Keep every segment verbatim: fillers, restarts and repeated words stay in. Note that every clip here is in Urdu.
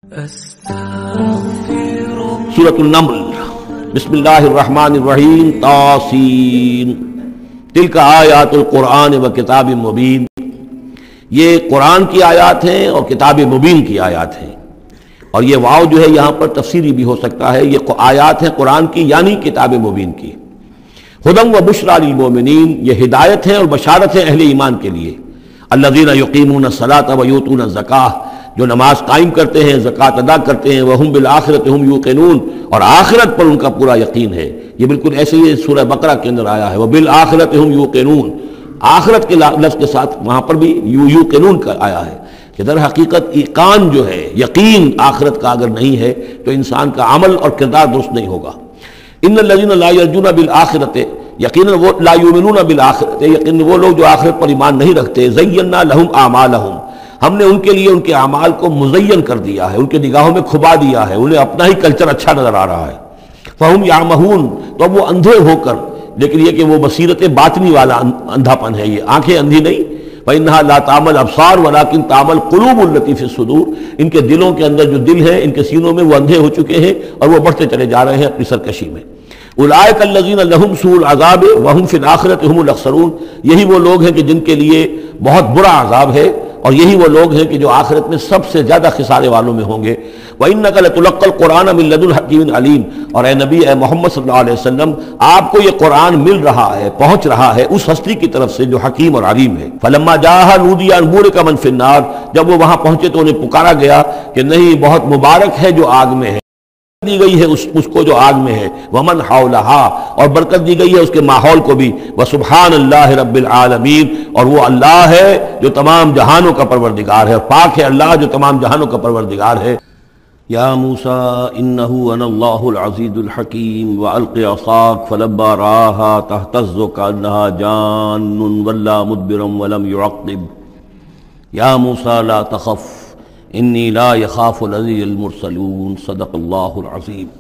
سورۃ النمل بسم اللہ الرحمن الرحیم طاسین تلک آیات القرآن و کتاب مبین، یہ قرآن کی آیات ہیں اور کتاب مبین کی آیات ہیں، اور یہ واو جو ہے یہاں پر تفسیری بھی ہو سکتا ہے، یہ آیات ہیں قرآن کی یعنی کتاب مبین کی۔ ہدی و بشریٰ للمؤمنین، یہ ہدایت ہیں اور بشارت ہیں اہل ایمان کے لیے۔ الذین یقیمون الصلاۃ و یؤتون الزکاۃ، جو نماز قائم کرتے ہیں، زکوٰۃ ادا کرتے ہیں، وہم بالآخرۃ ہم یوقنون، اور آخرت پر ان کا پورا یقین ہے۔ یہ بالکل ایسے ہی سورہ بقرہ کے اندر آیا ہے، وبالآخرۃ ہم یوقنون، آخرت کے لفظ کے ساتھ وہاں پر بھی یوقنون کا آیا ہے کہ در حقیقت ایقان جو ہے، یقین آخرت کا اگر نہیں ہے تو انسان کا عمل اور کردار درست نہیں ہوگا۔ ان الذین لا یرجون بالآخرۃ، یقیناً وہ لا یؤمنون بالآخرۃ، یقیناً وہ لوگ جو آخرت پر ایمان نہیں رکھتے، زینا لہم اعمالہم، ہم نے ان کے لیے ان کے اعمال کو مزین کر دیا ہے، ان کے نگاہوں میں کھبا دیا ہے، انہیں اپنا ہی کلچر اچھا نظر آ رہا ہے۔ فہم یعمہون، تو اب وہ اندھے ہو کر، لیکن یہ کہ وہ بصیرت باطنی والا اندھا پن ہے، یہ آنکھیں اندھی نہیں۔ فإنها لا تعمى الأبصار ولكن تعمى القلوب التي في الصدور، ان کے دلوں کے اندر جو دل ہے، ان کے سینوں میں وہ اندھے ہو چکے ہیں اور وہ بڑھتے چلے جا رہے ہیں اپنی سرکشی میں۔ اولئک الذین لهم سوء العذاب وهم في الآخرة هم الاخسرون، یہی وہ لوگ ہیں کہ جن کے لیے بہت برا عذاب ہے، اور یہی وہ لوگ ہیں کہ جو آخرت میں سب سے زیادہ خسارے والوں میں ہوں گے۔ وَإِنَّكَ لَتُلَقَّى الْقُرْآنَ مِن لَّدُنْ حَكِيمٍ عَلِيمٍ، اور اے نبی، اے محمد صلی اللہ علیہ وسلم، آپ کو یہ قرآن مل رہا ہے، پہنچ رہا ہے اس ہستی کی طرف سے جو حکیم اور علیم ہے۔ فَلَمَّا جَاءَهَا نُودِيَ أَن بُورِكَ مَن فِي النَّارِ، جب وہ وہاں پہنچے تو انہیں پکارا گیا کہ نہیں، بہت مبارک ہے جو آگ میں ہے، دی گئی ہے اس, اس کو جو آگ میں ہے، ومن حولہا، اور برکت دی گئی ہے اس کے ماحول کو بھی، وسبحان اللہ رب العالمین، اور وہ اللہ ہے جو تمام جہانوں کا پروردگار ہے، اور پاک ہے اللہ جو تمام جہانوں کا پروردگار ہے۔ یا موسیٰ انہ انا اللہ العزیز الحکیم والق عصاک فلما رآہا تہتز کأنہا جان ولا مدبرا ولم يعقب یا موسیٰ لا تخف انی لا یخاف لدی المرسلون، صدق اللہ العظیم۔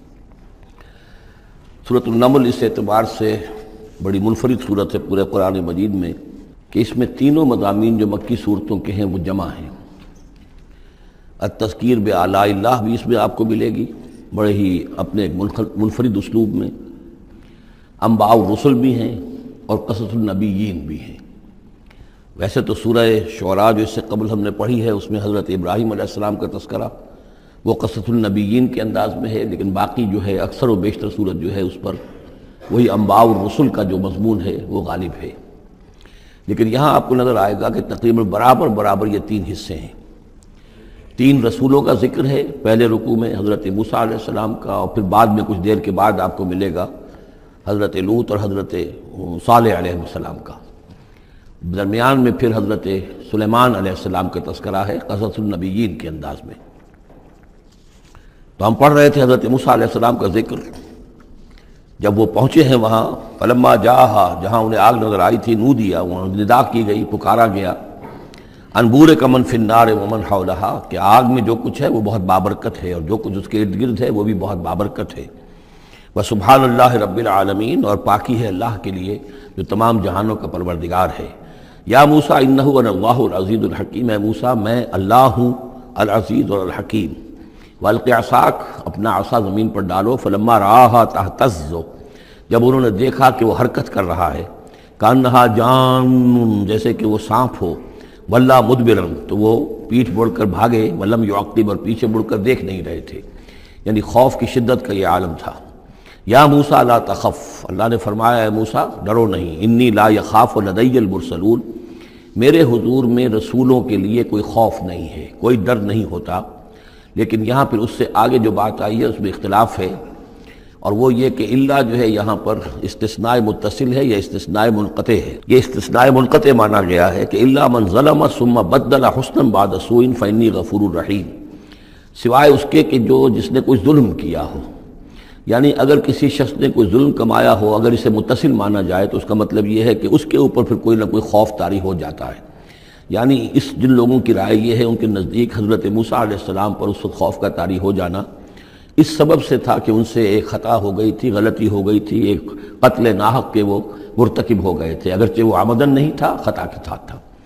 سورۃ النمل اس اعتبار سے بڑی منفرد صورت ہے پورے قرآن مجید میں کہ اس میں تینوں مضامین جو مکی صورتوں کے ہیں وہ جمع ہیں۔ التذکیر بآلاء اللہ بھی اس میں آپ کو ملے گی، بڑے ہی اپنے ایک منفرد اسلوب میں۔ انباء الرسل بھی ہیں اور قصص النبیین بھی ہیں۔ ویسے تو سورہ شعراء جو اس سے قبل ہم نے پڑھی ہے اس میں حضرت ابراہیم علیہ السلام کا تذکرہ وہ قصص النبیین کے انداز میں ہے، لیکن باقی جو ہے اکثر و بیشتر صورت جو ہے اس پر وہی انباء الرسل کا جو مضمون ہے وہ غالب ہے۔ لیکن یہاں آپ کو نظر آئے گا کہ تقریباً برابر برابر یہ تین حصے ہیں۔ تین رسولوں کا ذکر ہے، پہلے رکوع میں حضرت موسیٰ علیہ السلام کا، اور پھر بعد میں کچھ دیر کے بعد آپ کو ملے گا حضرت لوط اور حضرت صالح علیہ السلام کا۔ درمیان میں پھر حضرت سلیمان علیہ السلام کا تذکرہ ہے قصص النبیین کے انداز میں۔ تو ہم پڑھ رہے تھے حضرت موسیٰ علیہ السلام کا ذکر، جب وہ پہنچے ہیں وہاں، فلما جاءہا، جہاں انہیں آگ نظر آئی تھی، نودیا، وہاں ندا کی گئی، پکارا گیا، ان بورک من فی النار ومن حولہا، کہ آگ میں جو کچھ ہے وہ بہت بابرکت ہے اور جو کچھ اس کے ارد گرد ہے وہ بھی بہت بابرکت ہے۔ وسبحان اللہ رب العالمین، اور پاکی ہے اللہ کے لیے جو تمام جہانوں کا پروردگار ہے۔ یا موسیٰ انہ انا اللہ العزیز الحکیم، اے موسیٰ میں اللہ ہوں العزیز اور الحکیم۔ والق عصاک، اپنا عصا زمین پر ڈالو، فلما رآہا تہتز، جب انہوں نے دیکھا کہ وہ حرکت کر رہا ہے، کأنہا جان، جیسے کہ وہ سانپ ہو، ولا مدبرا، تو وہ پیٹھ موڑ کر بھاگے، ولم یعقب، اور پیچھے مڑ کر دیکھ نہیں رہے تھے، یعنی خوف کی شدت کا یہ عالم تھا۔ یا موسیٰ لا تخف، اللہ نے فرمایا اے موسیٰ ڈرو نہیں، انی لا یخاف لدی المرسلون، میرے حضور میں رسولوں کے لیے کوئی خوف نہیں ہے، کوئی ڈر نہیں ہوتا۔ لیکن یہاں پھر اس سے آگے جو بات آئی ہے اس میں اختلاف ہے، اور وہ یہ کہ اللہ جو ہے یہاں پر استثناء متصل ہے یا استثناء منقطع ہے۔ یہ استثناء منقطع مانا گیا ہے کہ الا من ظلم ثم بدل حسنا بعد سوء فانی غفور رحیم، سوائے اس کے کہ جو جس نے کوئی ظلم کیا ہو، یعنی اگر کسی شخص نے کوئی ظلم کمایا ہو، اگر اسے متصل مانا جائے تو اس کا مطلب یہ ہے کہ اس کے اوپر پھر کوئی نہ کوئی خوف طاری ہو جاتا ہے۔ یعنی اس جن لوگوں کی رائے یہ ہے، ان کے نزدیک حضرت موسیٰ علیہ السلام پر اس وقت خوف کا طاری ہو جانا اس سبب سے تھا کہ ان سے ایک خطا ہو گئی تھی، غلطی ہو گئی تھی، ایک قتل ناحق کے وہ مرتکب ہو گئے تھے، اگرچہ وہ عمدن نہیں تھا، خطا کے ساتھ تھا۔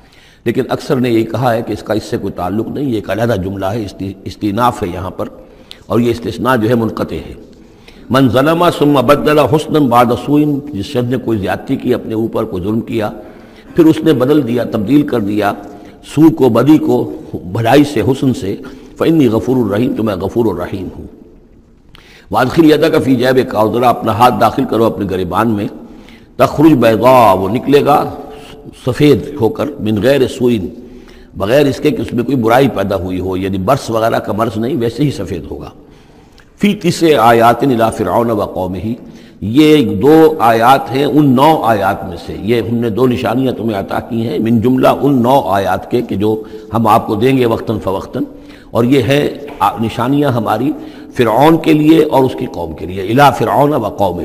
لیکن اکثر نے یہ کہا ہے کہ اس کا اس سے کوئی تعلق نہیں، یہ ایک علیحدہ جملہ ہے، استئناف ہے یہاں پر، اور یہ استثناء جو ہے منقطع ہے۔ من ظلم ثم بدل حسنا بعد سوء، جس شخص نے کوئی زیادتی کی اپنے اوپر، کوئی ظلم کیا، پھر اس نے بدل دیا، تبدیل کر دیا سوء کو، بدی کو، بھلائی سے، حسن سے، فإنی غفور الرحیم، تو میں غفور الرحیم ہوں۔ وادخل یدک فی جیبک، اور ذرا اپنا ہاتھ داخل کرو اپنے گریبان میں، تخرج بیضاء، وہ نکلے گا سفید ہو کر، من غیر سوء، بغیر اس کے کہ اس میں کوئی برائی پیدا ہوئی ہو، یعنی برس وغیرہ کا مرض نہیں، ویسے ہی سفید ہوگا۔ فی تسع آیات الی فرعون و قومہ، یہ دو آیات ہیں ان نو آیات میں سے، یہ ہم نے دو نشانیاں تمہیں عطا کی ہیں من جملہ ان نو آیات کے کہ جو ہم آپ کو دیں گے وقتاً فوقتاً، اور یہ ہے نشانیاں ہماری فرعون کے لیے اور اس کی قوم کے لیے، الی فرعون و قومہ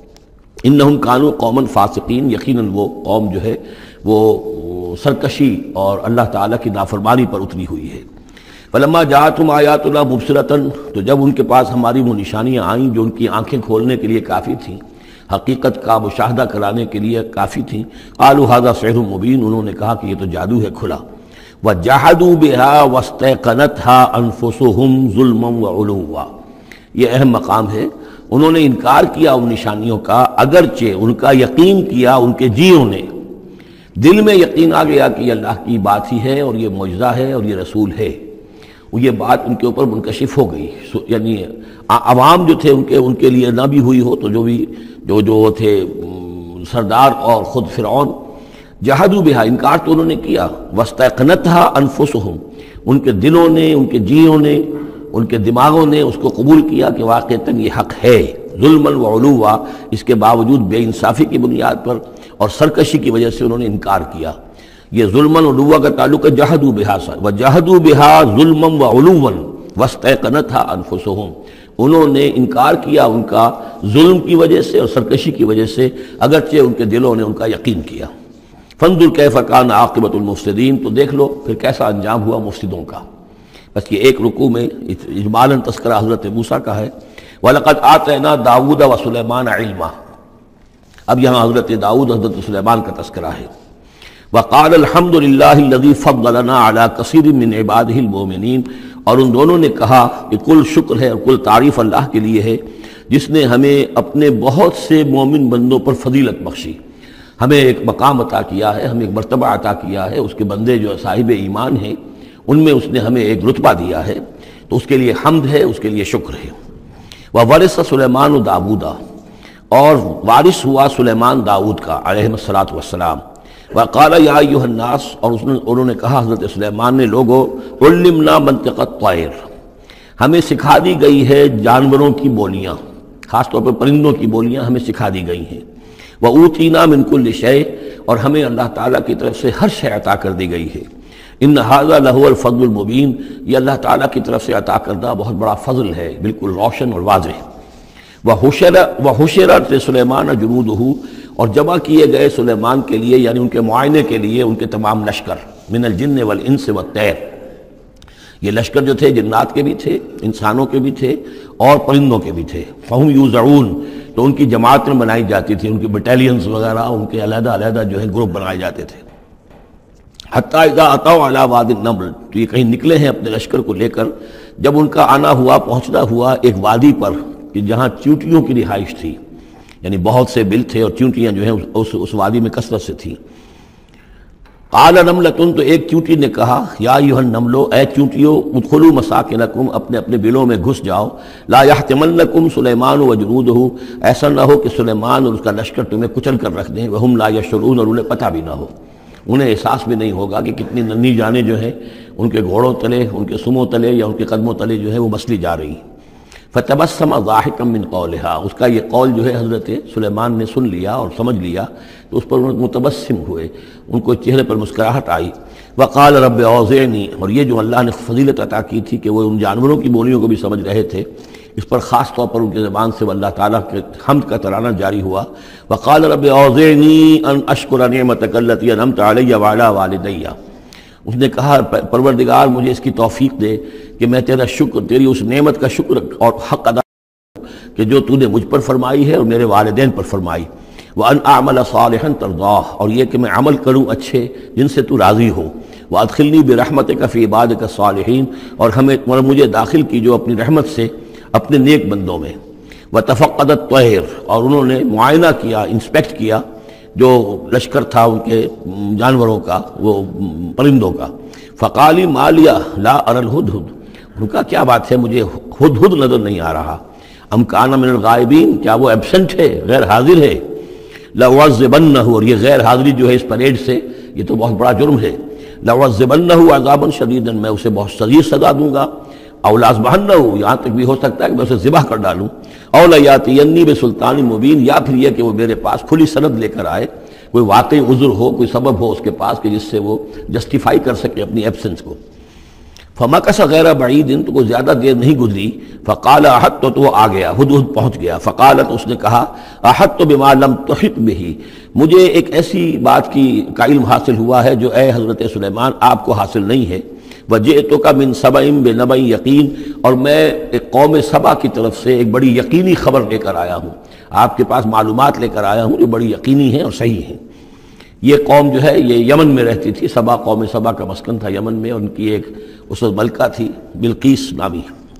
انہم کانوا قوما فاسقین، یقیناً وہ قوم جو ہے وہ سرکشی اور اللہ تعالیٰ کی نافرمانی پر اتری ہوئی ہے۔ فلما جاءتهم آیاتنا مبصرۃ، تو جب ان کے پاس ہماری وہ نشانیاں آئیں جو ان کی آنکھیں کھولنے کے لیے کافی تھیں، حقیقت کا مشاہدہ کرانے کے لیے کافی تھیں، قالوا ھذا سحر مبین، انہوں نے کہا کہ یہ تو جادو ہے کھلا۔ وجحدوا بها واستيقنتها انفسهم ظلما وعلوا، یہ اہم مقام ہے، انہوں نے انکار کیا ان نشانیوں کا، اگرچہ ان کا یقین کیا ان کے جیوں نے، دل میں یقین آ گیا کہ یہ اللہ کی بات ہی ہے اور یہ معجزہ ہے اور یہ رسول ہے، وہ یہ بات ان کے اوپر منکشف ہو گئی، یعنی عوام جو تھے ان کے ان کے لیے نہ بھی ہوئی ہو تو جو بھی جو جو تھے سردار اور خود فرعون، جحدوا بہا، انکار تو انہوں نے کیا، واستيقنتها انفسهم، ان کے دلوں نے، ان کے جیوں نے، ان کے دماغوں نے اس کو قبول کیا کہ واقعتاً یہ حق ہے، ظلما وعلوا، اس کے باوجود بے انصافی کی بنیاد پر اور سرکشی کی وجہ سے انہوں نے انکار کیا۔ یہ ظلما وعلوا کا تعلق ہے جحدوا بہا سے، وجحدوا بہا ظلما وعلوا واستيقنتها انفسهم، انہوں نے انکار کیا ان کا ظلم کی وجہ سے اور سرکشی کی وجہ سے، اگرچہ ان کے دلوں نے ان کا یقین کیا۔ فانظر کیف کان عاقبۃ المفسدین، تو دیکھ لو پھر کیسا انجام ہوا مفسدوں کا۔ بس یہ ایک رکوع میں اجمالاً تذکرہ حضرت موسیٰ کا ہے، وَلَقَدْ آتَيْنَا دَاوُودَ وَسُلَيْمَانَ عِلْمًا، اب یہاں حضرت داؤد حضرت سلیمان کا تذکرہ ہے۔ وَقَالَ الْحَمْدُ لِلَّهِ الَّذِي فَضَّلَنَا عَلَى كَثِيرٍ مِّنْ عِبَادِهِ الْمُؤْمِنِينَ، اور ان دونوں نے کہا کہ کل شکر ہے اور کل تعریف اللہ کے لیے ہے جس نے ہمیں اپنے بہت سے مومن بندوں پر فضیلت بخشی، ہمیں ایک مقام عطا کیا ہے، ہمیں ایک مرتبہ عطا کیا ہے، اس کے بندے جو صاحب ایمان ہیں ان میں اس نے ہمیں ایک رتبہ دیا ہے، تو اس کے لیے حمد ہے، اس کے لیے شکر ہے۔ وَوَرِثَ سُلَيْمَانُ دَاوُودَ، اور وارث ہوا سلیمان داؤد کا علیہ الصلاۃ والسلام۔ وقال یا ایھا الناس، اور انہوں نے کہا حضرت سلیمان نے، لوگو علمنا منطق الطیر، ہمیں سکھا دی گئی ہے جانوروں کی بولیاں، خاص طور پر پرندوں کی بولیاں ہمیں سکھا دی گئی ہیں۔ وَأُوتِینَا مِن كُلِّ شَیْءٍ، اور ہمیں اللہ تعالیٰ کی طرف سے ہر شے عطا کر دی گئی ہے۔ ان ھذا لَھُوَ الْفَضْلُ الْمُبِین، یہ اللہ تعالیٰ کی طرف سے عطا کردہ بہت بڑا فضل ہے، بالکل روشن اور واضح۔ وَحُشِرَتْ لِسُلَیْمَانَ جُنُودُهُ، اور جمع کیے گئے سلیمان کے لیے، یعنی ان کے معائنے کے لیے، ان کے تمام لشکر، من الجن والانس والطیر، یہ لشکر جو تھے جنات کے بھی تھے، انسانوں کے بھی تھے اور پرندوں کے بھی تھے۔ فَهُمْ يُوزَعُونَ، تو ان کی جماعتیں بنائی جاتی تھی، ان کی بٹالینز وغیرہ، ان کے علیحدہ علیحدہ جو ہے گروپ بنائے جاتے تھے۔ حتیٰ اذا اتوا علی وادی النمل، تو یہ کہیں نکلے ہیں اپنے لشکر کو لے کر، جب ان کا آنا ہوا، پہنچنا ہوا ایک وادی پر کہ جہاں چیونٹیوں کی رہائش تھی، یعنی بہت سے بل تھے اور چیونٹیاں جو ہیں اس اس وادی میں کثرت سے تھیں۔ قال نملۃ، تو ایک چیونٹی نے کہا، یا ایھا النمل، اے چیونٹیوں، ادخلوا مساکنکم، اپنے اپنے بلوں میں گھس جاؤ، لا یحطمنکم سلیمان وجنودہ، ایسا نہ ہو کہ سلیمان اور اس کا لشکر تمہیں کچل کر رکھ دیں، وہم لا یشعرون، اور انہیں پتہ بھی نہ ہو، انہیں احساس بھی نہیں ہوگا کہ کتنی ننھی جانیں جو ہیں ان کے گھوڑوں تلے، ان کے سموں تلے یا ان کے قدموں تلے جو ہے وہ مسلی جا رہی ہیں۔ فتبسم ضاحکا من قولها، اس کا یہ قول جو ہے حضرت سلیمان نے سن لیا اور سمجھ لیا، تو اس پر متبسم ہوئے، ان کو چہرے پر مسکراہٹ آئی۔ وقال رب اوزعنی، اور یہ جو اللہ نے فضیلت عطا کی تھی کہ وہ ان جانوروں کی بولیوں کو بھی سمجھ رہے تھے، اس پر خاص طور پر ان کی زبان سے اللہ تعالیٰ کے حمد کا ترانہ جاری ہوا۔ وقال رب اوزعنی ان اشکر نعمتک التی انعمت علی وعلی والدی، اس نے کہا پروردگار مجھے اس کی توفیق دے کہ میں تیرا شکر، تیری اس نعمت کا شکر اور حق ادا کہ جو تو نے مجھ پر فرمائی ہے اور میرے والدین پر فرمائی۔ وَأَنْ أَعْمَلَ صَالِحًا تَرْضَاهُ، اور یہ کہ میں عمل کروں اچھے جن سے تو راضی ہو۔ وادخلنی برحمتک فی عبادک الصالحین، اور ہمیں اور مجھے داخل کیجو اپنی رحمت سے اپنے نیک بندوں میں۔ وتفقد الطیر، اور انہوں نے معائنہ کیا، انسپیکٹ کیا جو لشکر تھا ان کے جانوروں کا، وہ پرندوں کا۔ فقالی ما لیا لا اری الہدہد، ان کا کیا بات ہے مجھے ہدہد نظر نہیں آ رہا۔ ام کان من الغائبین، کیا وہ ایبسنٹ ہے، غیر حاضر ہے۔ لأعذبنہ، اور یہ غیر حاضری جو ہے اس پریڈ سے یہ تو بہت بڑا جرم ہے۔ لأعذبنہ عذابا شدیدا، میں اسے بہت شدید سزا دوں گا۔ او لأذبحنہ، یہاں تک بھی ہو سکتا ہے کہ میں اسے ذبح کر ڈالوں۔ او لیاتینی بسلطان مبین، یا پھر یہ کہ وہ میرے پاس کھلی سند لے کر آئے، کوئی واقعی عذر ہو، کوئی سبب ہو اس کے پاس کہ جس سے وہ جسٹیفائی کر سکے اپنی ایبسنس کو۔ فمکث غیر بعید، تو کوئی زیادہ دیر نہیں گزری۔ فقال احطت، تو وہ آ گیا، ہدہد پہنچ گیا۔ فقالت، اس نے کہا احطت بما لم تحط به، مجھے ایک ایسی بات کی کا علم حاصل ہوا ہے جو اے حضرت سلیمان آپ کو حاصل نہیں ہے۔ وجئتک من سبأ بنبأ یقین، اور میں ایک قوم سبا کی طرف سے ایک بڑی یقینی خبر لے کر آیا ہوں، آپ کے پاس معلومات لے کر آیا ہوں جو بڑی یقینی ہیں اور صحیح ہیں۔ یہ قوم جو ہے یہ یمن میں رہتی تھی، سبا، قوم سبا کا مسکن تھا یمن میں، ان کی ایک اس وقت ملکہ تھی بلقیس نامی۔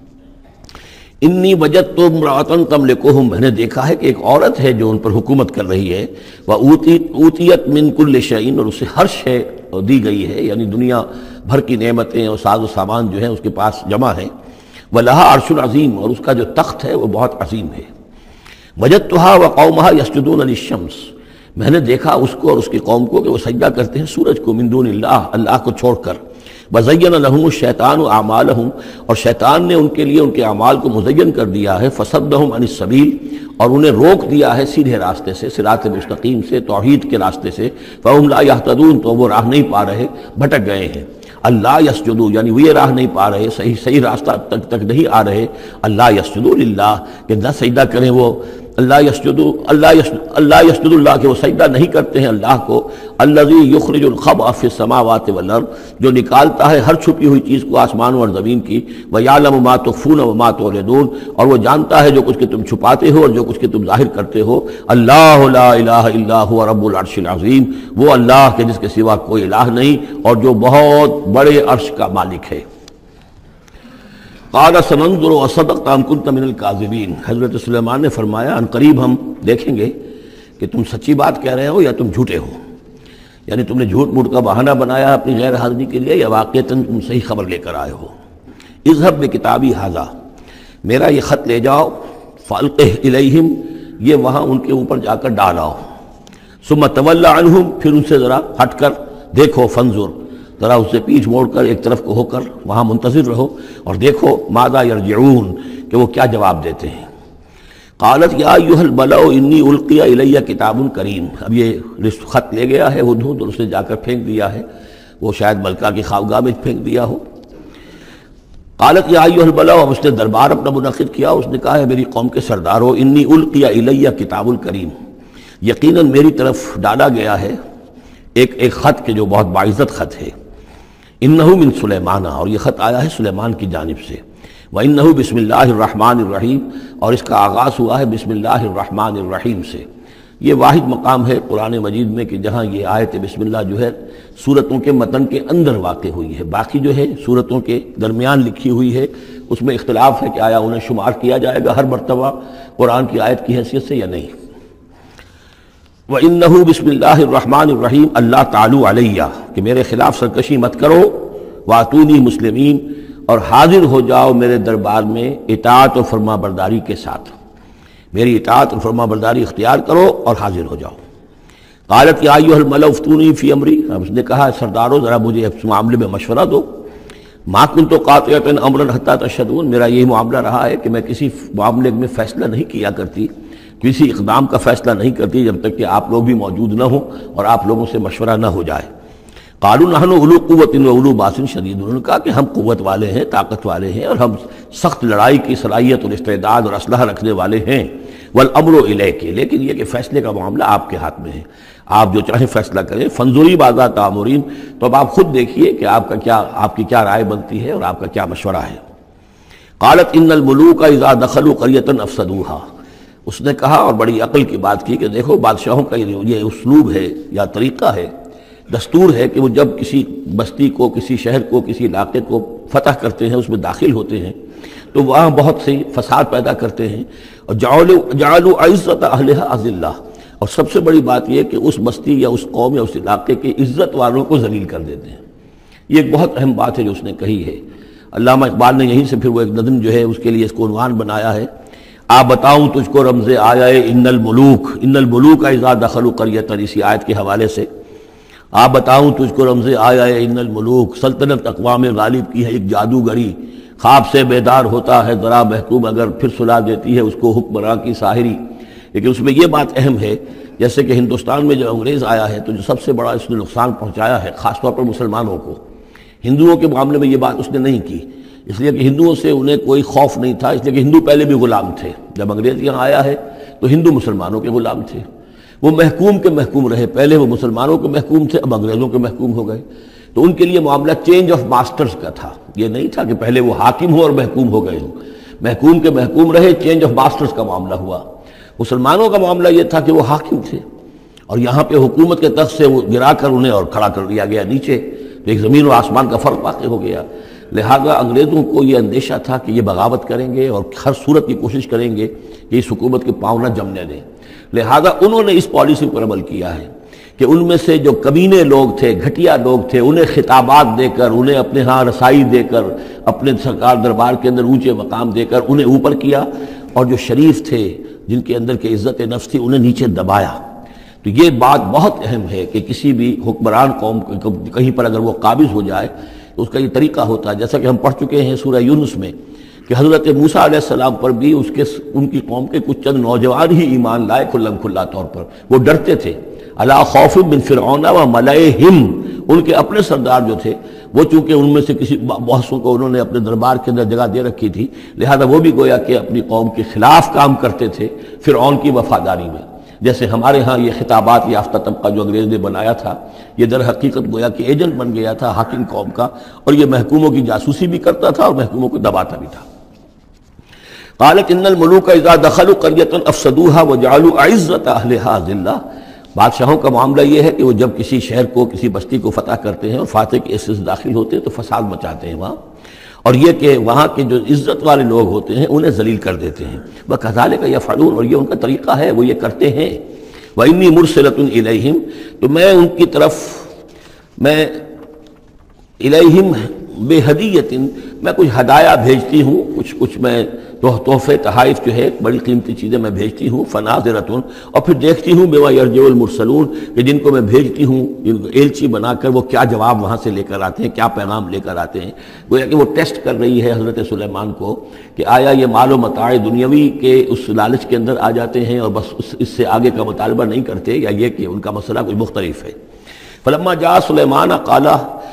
انی وجدت امرأۃ تملکہم، میں نے دیکھا ہے کہ ایک عورت ہے جو ان پر حکومت کر رہی ہے۔ وأوتیت من کل شیء، اور اسے ہر شے دی گئی ہے، یعنی دنیا بھر کی نعمتیں اور ساز و سامان جو ہیں اس کے پاس جمع ہیں۔ وَلَهَا عَرْشٌ عَظِيمٌ، اور اس کا جو تخت ہے وہ بہت عظیم ہے۔ وَجَدتُّهَا وَقَوْمَهَا يَسْجُدُونَ لِلشَّمْسِ، میں نے دیکھا اس کو اور اس کی قوم کو کہ وہ سجدہ کرتے ہیں سورج کو، من دون اللہ، اللہ کو چھوڑ کر۔ وَزَيَّنَ لَهُمُ الشَّيْطَانُ أَعْمَالَهُمْ، اور شیطان نے ان کے لیے ان کے اعمال کو مزین کر دیا ہے۔ فَصَدَّهُمْ عَنِ السَّبِيلِ، اور انہیں روک دیا ہے سیدھے راستے سے، صراط مستقیم سے، توحید کے راستے سے۔ فَهُمْ لَا يَهْتَدُونَ، تو وہ راہ نہیں پا رہے، بھٹک گئے ہیں۔ اللہ یسجدو، یعنی وہ یہ راہ نہیں پا رہے، صحیح صحیح راستہ تک تک نہیں آ رہے۔ اللہ یسجدو للہ، کہ نہ سجدہ کریں وہ، اللہ یسجدو اللہ یسجد اللہ یسجد اللہ، کہ وہ سجدہ نہیں کرتے ہیں اللہ کو۔ الذی یخرج الخبء فی السماوات والارض، جو نکالتا ہے ہر چھپی ہوئی چیز کو آسمانوں اور زمین کی۔ ویعلم ما تخفون وما تعلنون، اور وہ جانتا ہے جو کچھ کہ تم چھپاتے ہو اور جو کچھ کہ تم ظاہر کرتے ہو۔ اللہ لا الہ الا هو رب العرش العظیم، وہ اللہ کے جس کے سوا کوئی الہ نہیں اور جو بہت بڑے عرش کا مالک ہے۔ قال سننظر اصدقت ام كنت من الكاذبین، حضرت سلیمان نے فرمایا ان قریب ہم دیکھیں گے کہ تم سچی بات کہہ رہے ہو یا تم جھوٹے ہو، یعنی تم نے جھوٹ موٹ کا بہانہ بنایا اپنی غیر حاضری کے لیے یا واقعتاً تم صحیح خبر لے کر آئے ہو۔ اذهب بکتابی ھذا، میرا یہ خط لے جاؤ، فالقہ الیہم، یہ وہاں ان کے اوپر جا کر ڈالاؤ۔ ثم تول عنہم، پھر ان سے ذرا ہٹ کر دیکھو، فانظر، ذرا اس سے پیچھ موڑ کر ایک طرف کو ہو کر وہاں منتظر رہو اور دیکھو ماذا یرجعون، کہ وہ کیا جواب دیتے ہیں۔ قالت یا ایھا الملأ انی القی الی کتاب کریم، اب یہ خط لے گیا ہے ہدہد اور اسے جا کر پھینک دیا ہے، وہ شاید ملکہ کی خوابگاہ میں پھینک دیا ہو۔ قالت یا ایھا الملأ، اب اس نے دربار اپنا منعقد کیا، اس نے کہا ہے میری قوم کے سردارو، انی القی الی کتاب کریم، یقیناً میری طرف ڈالا گیا ہے ایک ایک خط کے جو بہت باعزت خط ہے۔ انہ من سلیمان، اور یہ خط آیا ہے سلیمان کی جانب سے۔ وانہ بسم اللہ الرحمن الرحیم، اور اس کا آغاز ہوا ہے بسم اللہ الرحمن الرحیم سے۔ یہ واحد مقام ہے قرآن مجید میں کہ جہاں یہ آیت بسم اللہ جو ہے سورتوں کے متن کے اندر واقع ہوئی ہے، باقی جو ہے سورتوں کے درمیان لکھی ہوئی ہے، اس میں اختلاف ہے کہ آیا انہیں شمار کیا جائے گا ہر مرتبہ قرآن کی آیت کی حیثیت سے یا نہیں۔ وَإِنَّهُ بسم اللہ الرحمن الرحیم اللہ تعالی علیہ، کہ میرے خلاف سرکشی مت کرو، وَأَتُونِي مسلمین، اور حاضر ہو جاؤ میرے دربار میں اطاعت و فرما برداری کے ساتھ، میری اطاعت اور فرما برداری اختیار کرو اور حاضر ہو جاؤ۔ قالت یا ایھا الملأ افتونی فی امری، اب اس نے کہا سردارو ذرا مجھے اس معاملے میں مشورہ دو۔ ما کنت قاطعۃ امرا حتی تشہدون، میرا یہی معاملہ رہا ہے کہ میں کسی معاملے میں فیصلہ نہیں کیا کرتی، کسی اقدام کا فیصلہ نہیں کرتی جب تک کہ آپ لوگ بھی موجود نہ ہوں اور آپ لوگوں سے مشورہ نہ ہو جائے۔ قالوا نحن اولو قوت و اولو باس شدید، انہوں نے کہا کہ ہم قوت والے ہیں، طاقت والے ہیں اور ہم سخت لڑائی کی صلاحیت اور استعداد اور اسلحہ رکھنے والے ہیں۔ والامر الیک، لیکن یہ کہ فیصلے کا معاملہ آپ کے ہاتھ میں ہے، آپ جو چاہیں فیصلہ کریں۔ فانظری ماذا تأمرین، تو اب آپ خود دیکھیے کہ آپ کا کیا آپ کی کیا رائے بنتی ہے اور آپ کا کیا مشورہ ہے۔ قالت ان الملوک اذا دخلوا قریۃ افسدوها، اس نے کہا اور بڑی عقل کی بات کی کہ دیکھو بادشاہوں کا یہ اسلوب ہے یا طریقہ ہے دستور ہے کہ وہ جب کسی بستی کو، کسی شہر کو، کسی علاقے کو فتح کرتے ہیں، اس میں داخل ہوتے ہیں تو وہاں بہت سی فساد پیدا کرتے ہیں، اور جعلوا جعلوا عزت اہلھا اذلہ، اور سب سے بڑی بات یہ کہ اس بستی یا اس قوم یا اس علاقے کے عزت والوں کو ذلیل کر دیتے ہیں۔ یہ ایک بہت اہم بات ہے جو اس نے کہی ہے۔ علامہ اقبال نے یہیں سے پھر وہ ایک نظم جو ہے اس کے لیے اس کو عنوان بنایا ہے، آ بتاؤں تجھ کو رمز آیا ان الملوک ان الملوک اذا دخلوا قریۃ، اسی آیت کے حوالے سے آ بتاؤں تجھ کو رمز آیا ان الملوک، سلطنت اقوام غالب کی ہے ایک جادوگری، خواب سے بیدار ہوتا ہے ذرا محکوم اگر پھر سلا دیتی ہے اس کو حکمراں کی ساحری۔ لیکن اس میں یہ بات اہم ہے، جیسے کہ ہندوستان میں جو انگریز آیا ہے تو جو سب سے بڑا اس نے نقصان پہنچایا ہے خاص طور پر مسلمانوں کو، ہندوؤں کے معاملے میں یہ بات اس نے نہیں کی، اس لیے کہ ہندوؤں سے انہیں کوئی خوف نہیں تھا، اس لیے کہ ہندو پہلے بھی غلام تھے۔ جب انگریز یہاں آیا ہے تو ہندو مسلمانوں کے غلام تھے، وہ محکوم کے محکوم رہے، پہلے وہ مسلمانوں کے محکوم تھے، اب انگریزوں کے محکوم ہو گئے، تو ان کے لیے معاملہ چینج آف ماسٹرز کا تھا، یہ نہیں تھا کہ پہلے وہ حاکم ہو اور محکوم ہو گئے ہوں، محکوم کے محکوم رہے، چینج آف ماسٹرز کا معاملہ ہوا۔ مسلمانوں کا معاملہ یہ تھا کہ وہ حاکم تھے، اور یہاں پہ حکومت کے تخت سے وہ گرا کر انہیں اور کھڑا کر دیا گیا نیچے، تو ایک زمین و آسمان کا فرق واقع ہو گیا۔ لہذا انگریزوں کو یہ اندیشہ تھا کہ یہ بغاوت کریں گے اور ہر صورت کی کوشش کریں گے کہ اس حکومت کے پاؤں نہ جمنے دیں، لہذا انہوں نے اس پالیسی پر عمل کیا ہے کہ ان میں سے جو کمینے لوگ تھے، گھٹیا لوگ تھے، انہیں خطابات دے کر، انہیں اپنے ہاں رسائی دے کر، اپنے سرکار دربار کے اندر اونچے مقام دے کر انہیں اوپر کیا، اور جو شریف تھے جن کے اندر کے عزت نفس تھی انہیں نیچے دبایا۔ تو یہ بات بہت اہم ہے کہ کسی بھی حکمران قوم کہیں پر اگر وہ قابض ہو جائے تو اس کا یہ طریقہ ہوتا ہے، جیسا کہ ہم پڑھ چکے ہیں سورہ یونس میں کہ حضرت موسیٰ علیہ السلام پر بھی اس کے ان کی قوم کے کچھ چند نوجوان ہی ایمان لائے کھلم کھلا طور پر، وہ ڈرتے تھے، الا خوف من فرعون و ملئہم، ان کے اپنے سردار جو تھے وہ چونکہ ان میں سے کسی بحثوں کو انہوں نے اپنے دربار کے اندر جگہ دے رکھی تھی، لہذا وہ بھی گویا کہ اپنی قوم کے خلاف کام کرتے تھے فرعون کی وفاداری میں۔ جیسے ہمارے ہاں یہ خطابات یافتہ طبقہ جو انگریز نے بنایا تھا، یہ در حقیقت گویا کہ ایجنٹ بن گیا تھا حاکم قوم کا، اور یہ محکوموں کی جاسوسی بھی کرتا تھا اور محکوموں کو دباتا بھی تھا۔ قالت ان الملوک اذا دخلوا قریۃ افسدوها وجعلوا عزت اہلھا ذلہ، بادشاہوں کا معاملہ یہ ہے کہ وہ جب کسی شہر کو، کسی بستی کو فتح کرتے ہیں اور فاتح کے حصے سے داخل ہوتے ہیں تو فساد مچاتے ہیں وہاں، اور یہ کہ وہاں کے جو عزت والے لوگ ہوتے ہیں انہیں ذلیل کر دیتے ہیں۔ وَكَذَلِكَ يَفْعَلُونَ، اور یہ ان کا طریقہ ہے، وہ یہ کرتے ہیں۔ وَإِنِّي مُرْسِلَةٌ إِلَيْهِمْ، تو میں ان کی طرف، میں إِلَيْهِمْ بِهَدِيَّةٍ، میں کچھ ہدایہ بھیجتی ہوں، کچھ کچھ میں تحفے تحائف جو ہے بڑی قیمتی چیزیں میں بھیجتی ہوں، فَنَاظِرَةٌ، اور پھر دیکھتی ہوں بِمَا يَرْجِعُ الْمُرْسَلُونَ، کہ جن کو میں بھیجتی ہوں ایلچی بنا کر وہ کیا جواب وہاں سے لے کر آتے ہیں، کیا پیغام لے کر آتے ہیں۔ گویا کہ وہ ٹیسٹ کر رہی ہے حضرت سلیمان کو کہ آیا یہ مال و متاع دنیاوی کے اس لالچ کے اندر آ جاتے ہیں اور بس اس سے آگے کا مطالبہ نہیں کرتے، یا یہ کہ ان کا مسئلہ کوئی مختلف ہے۔ فلما جاء سلیمان قال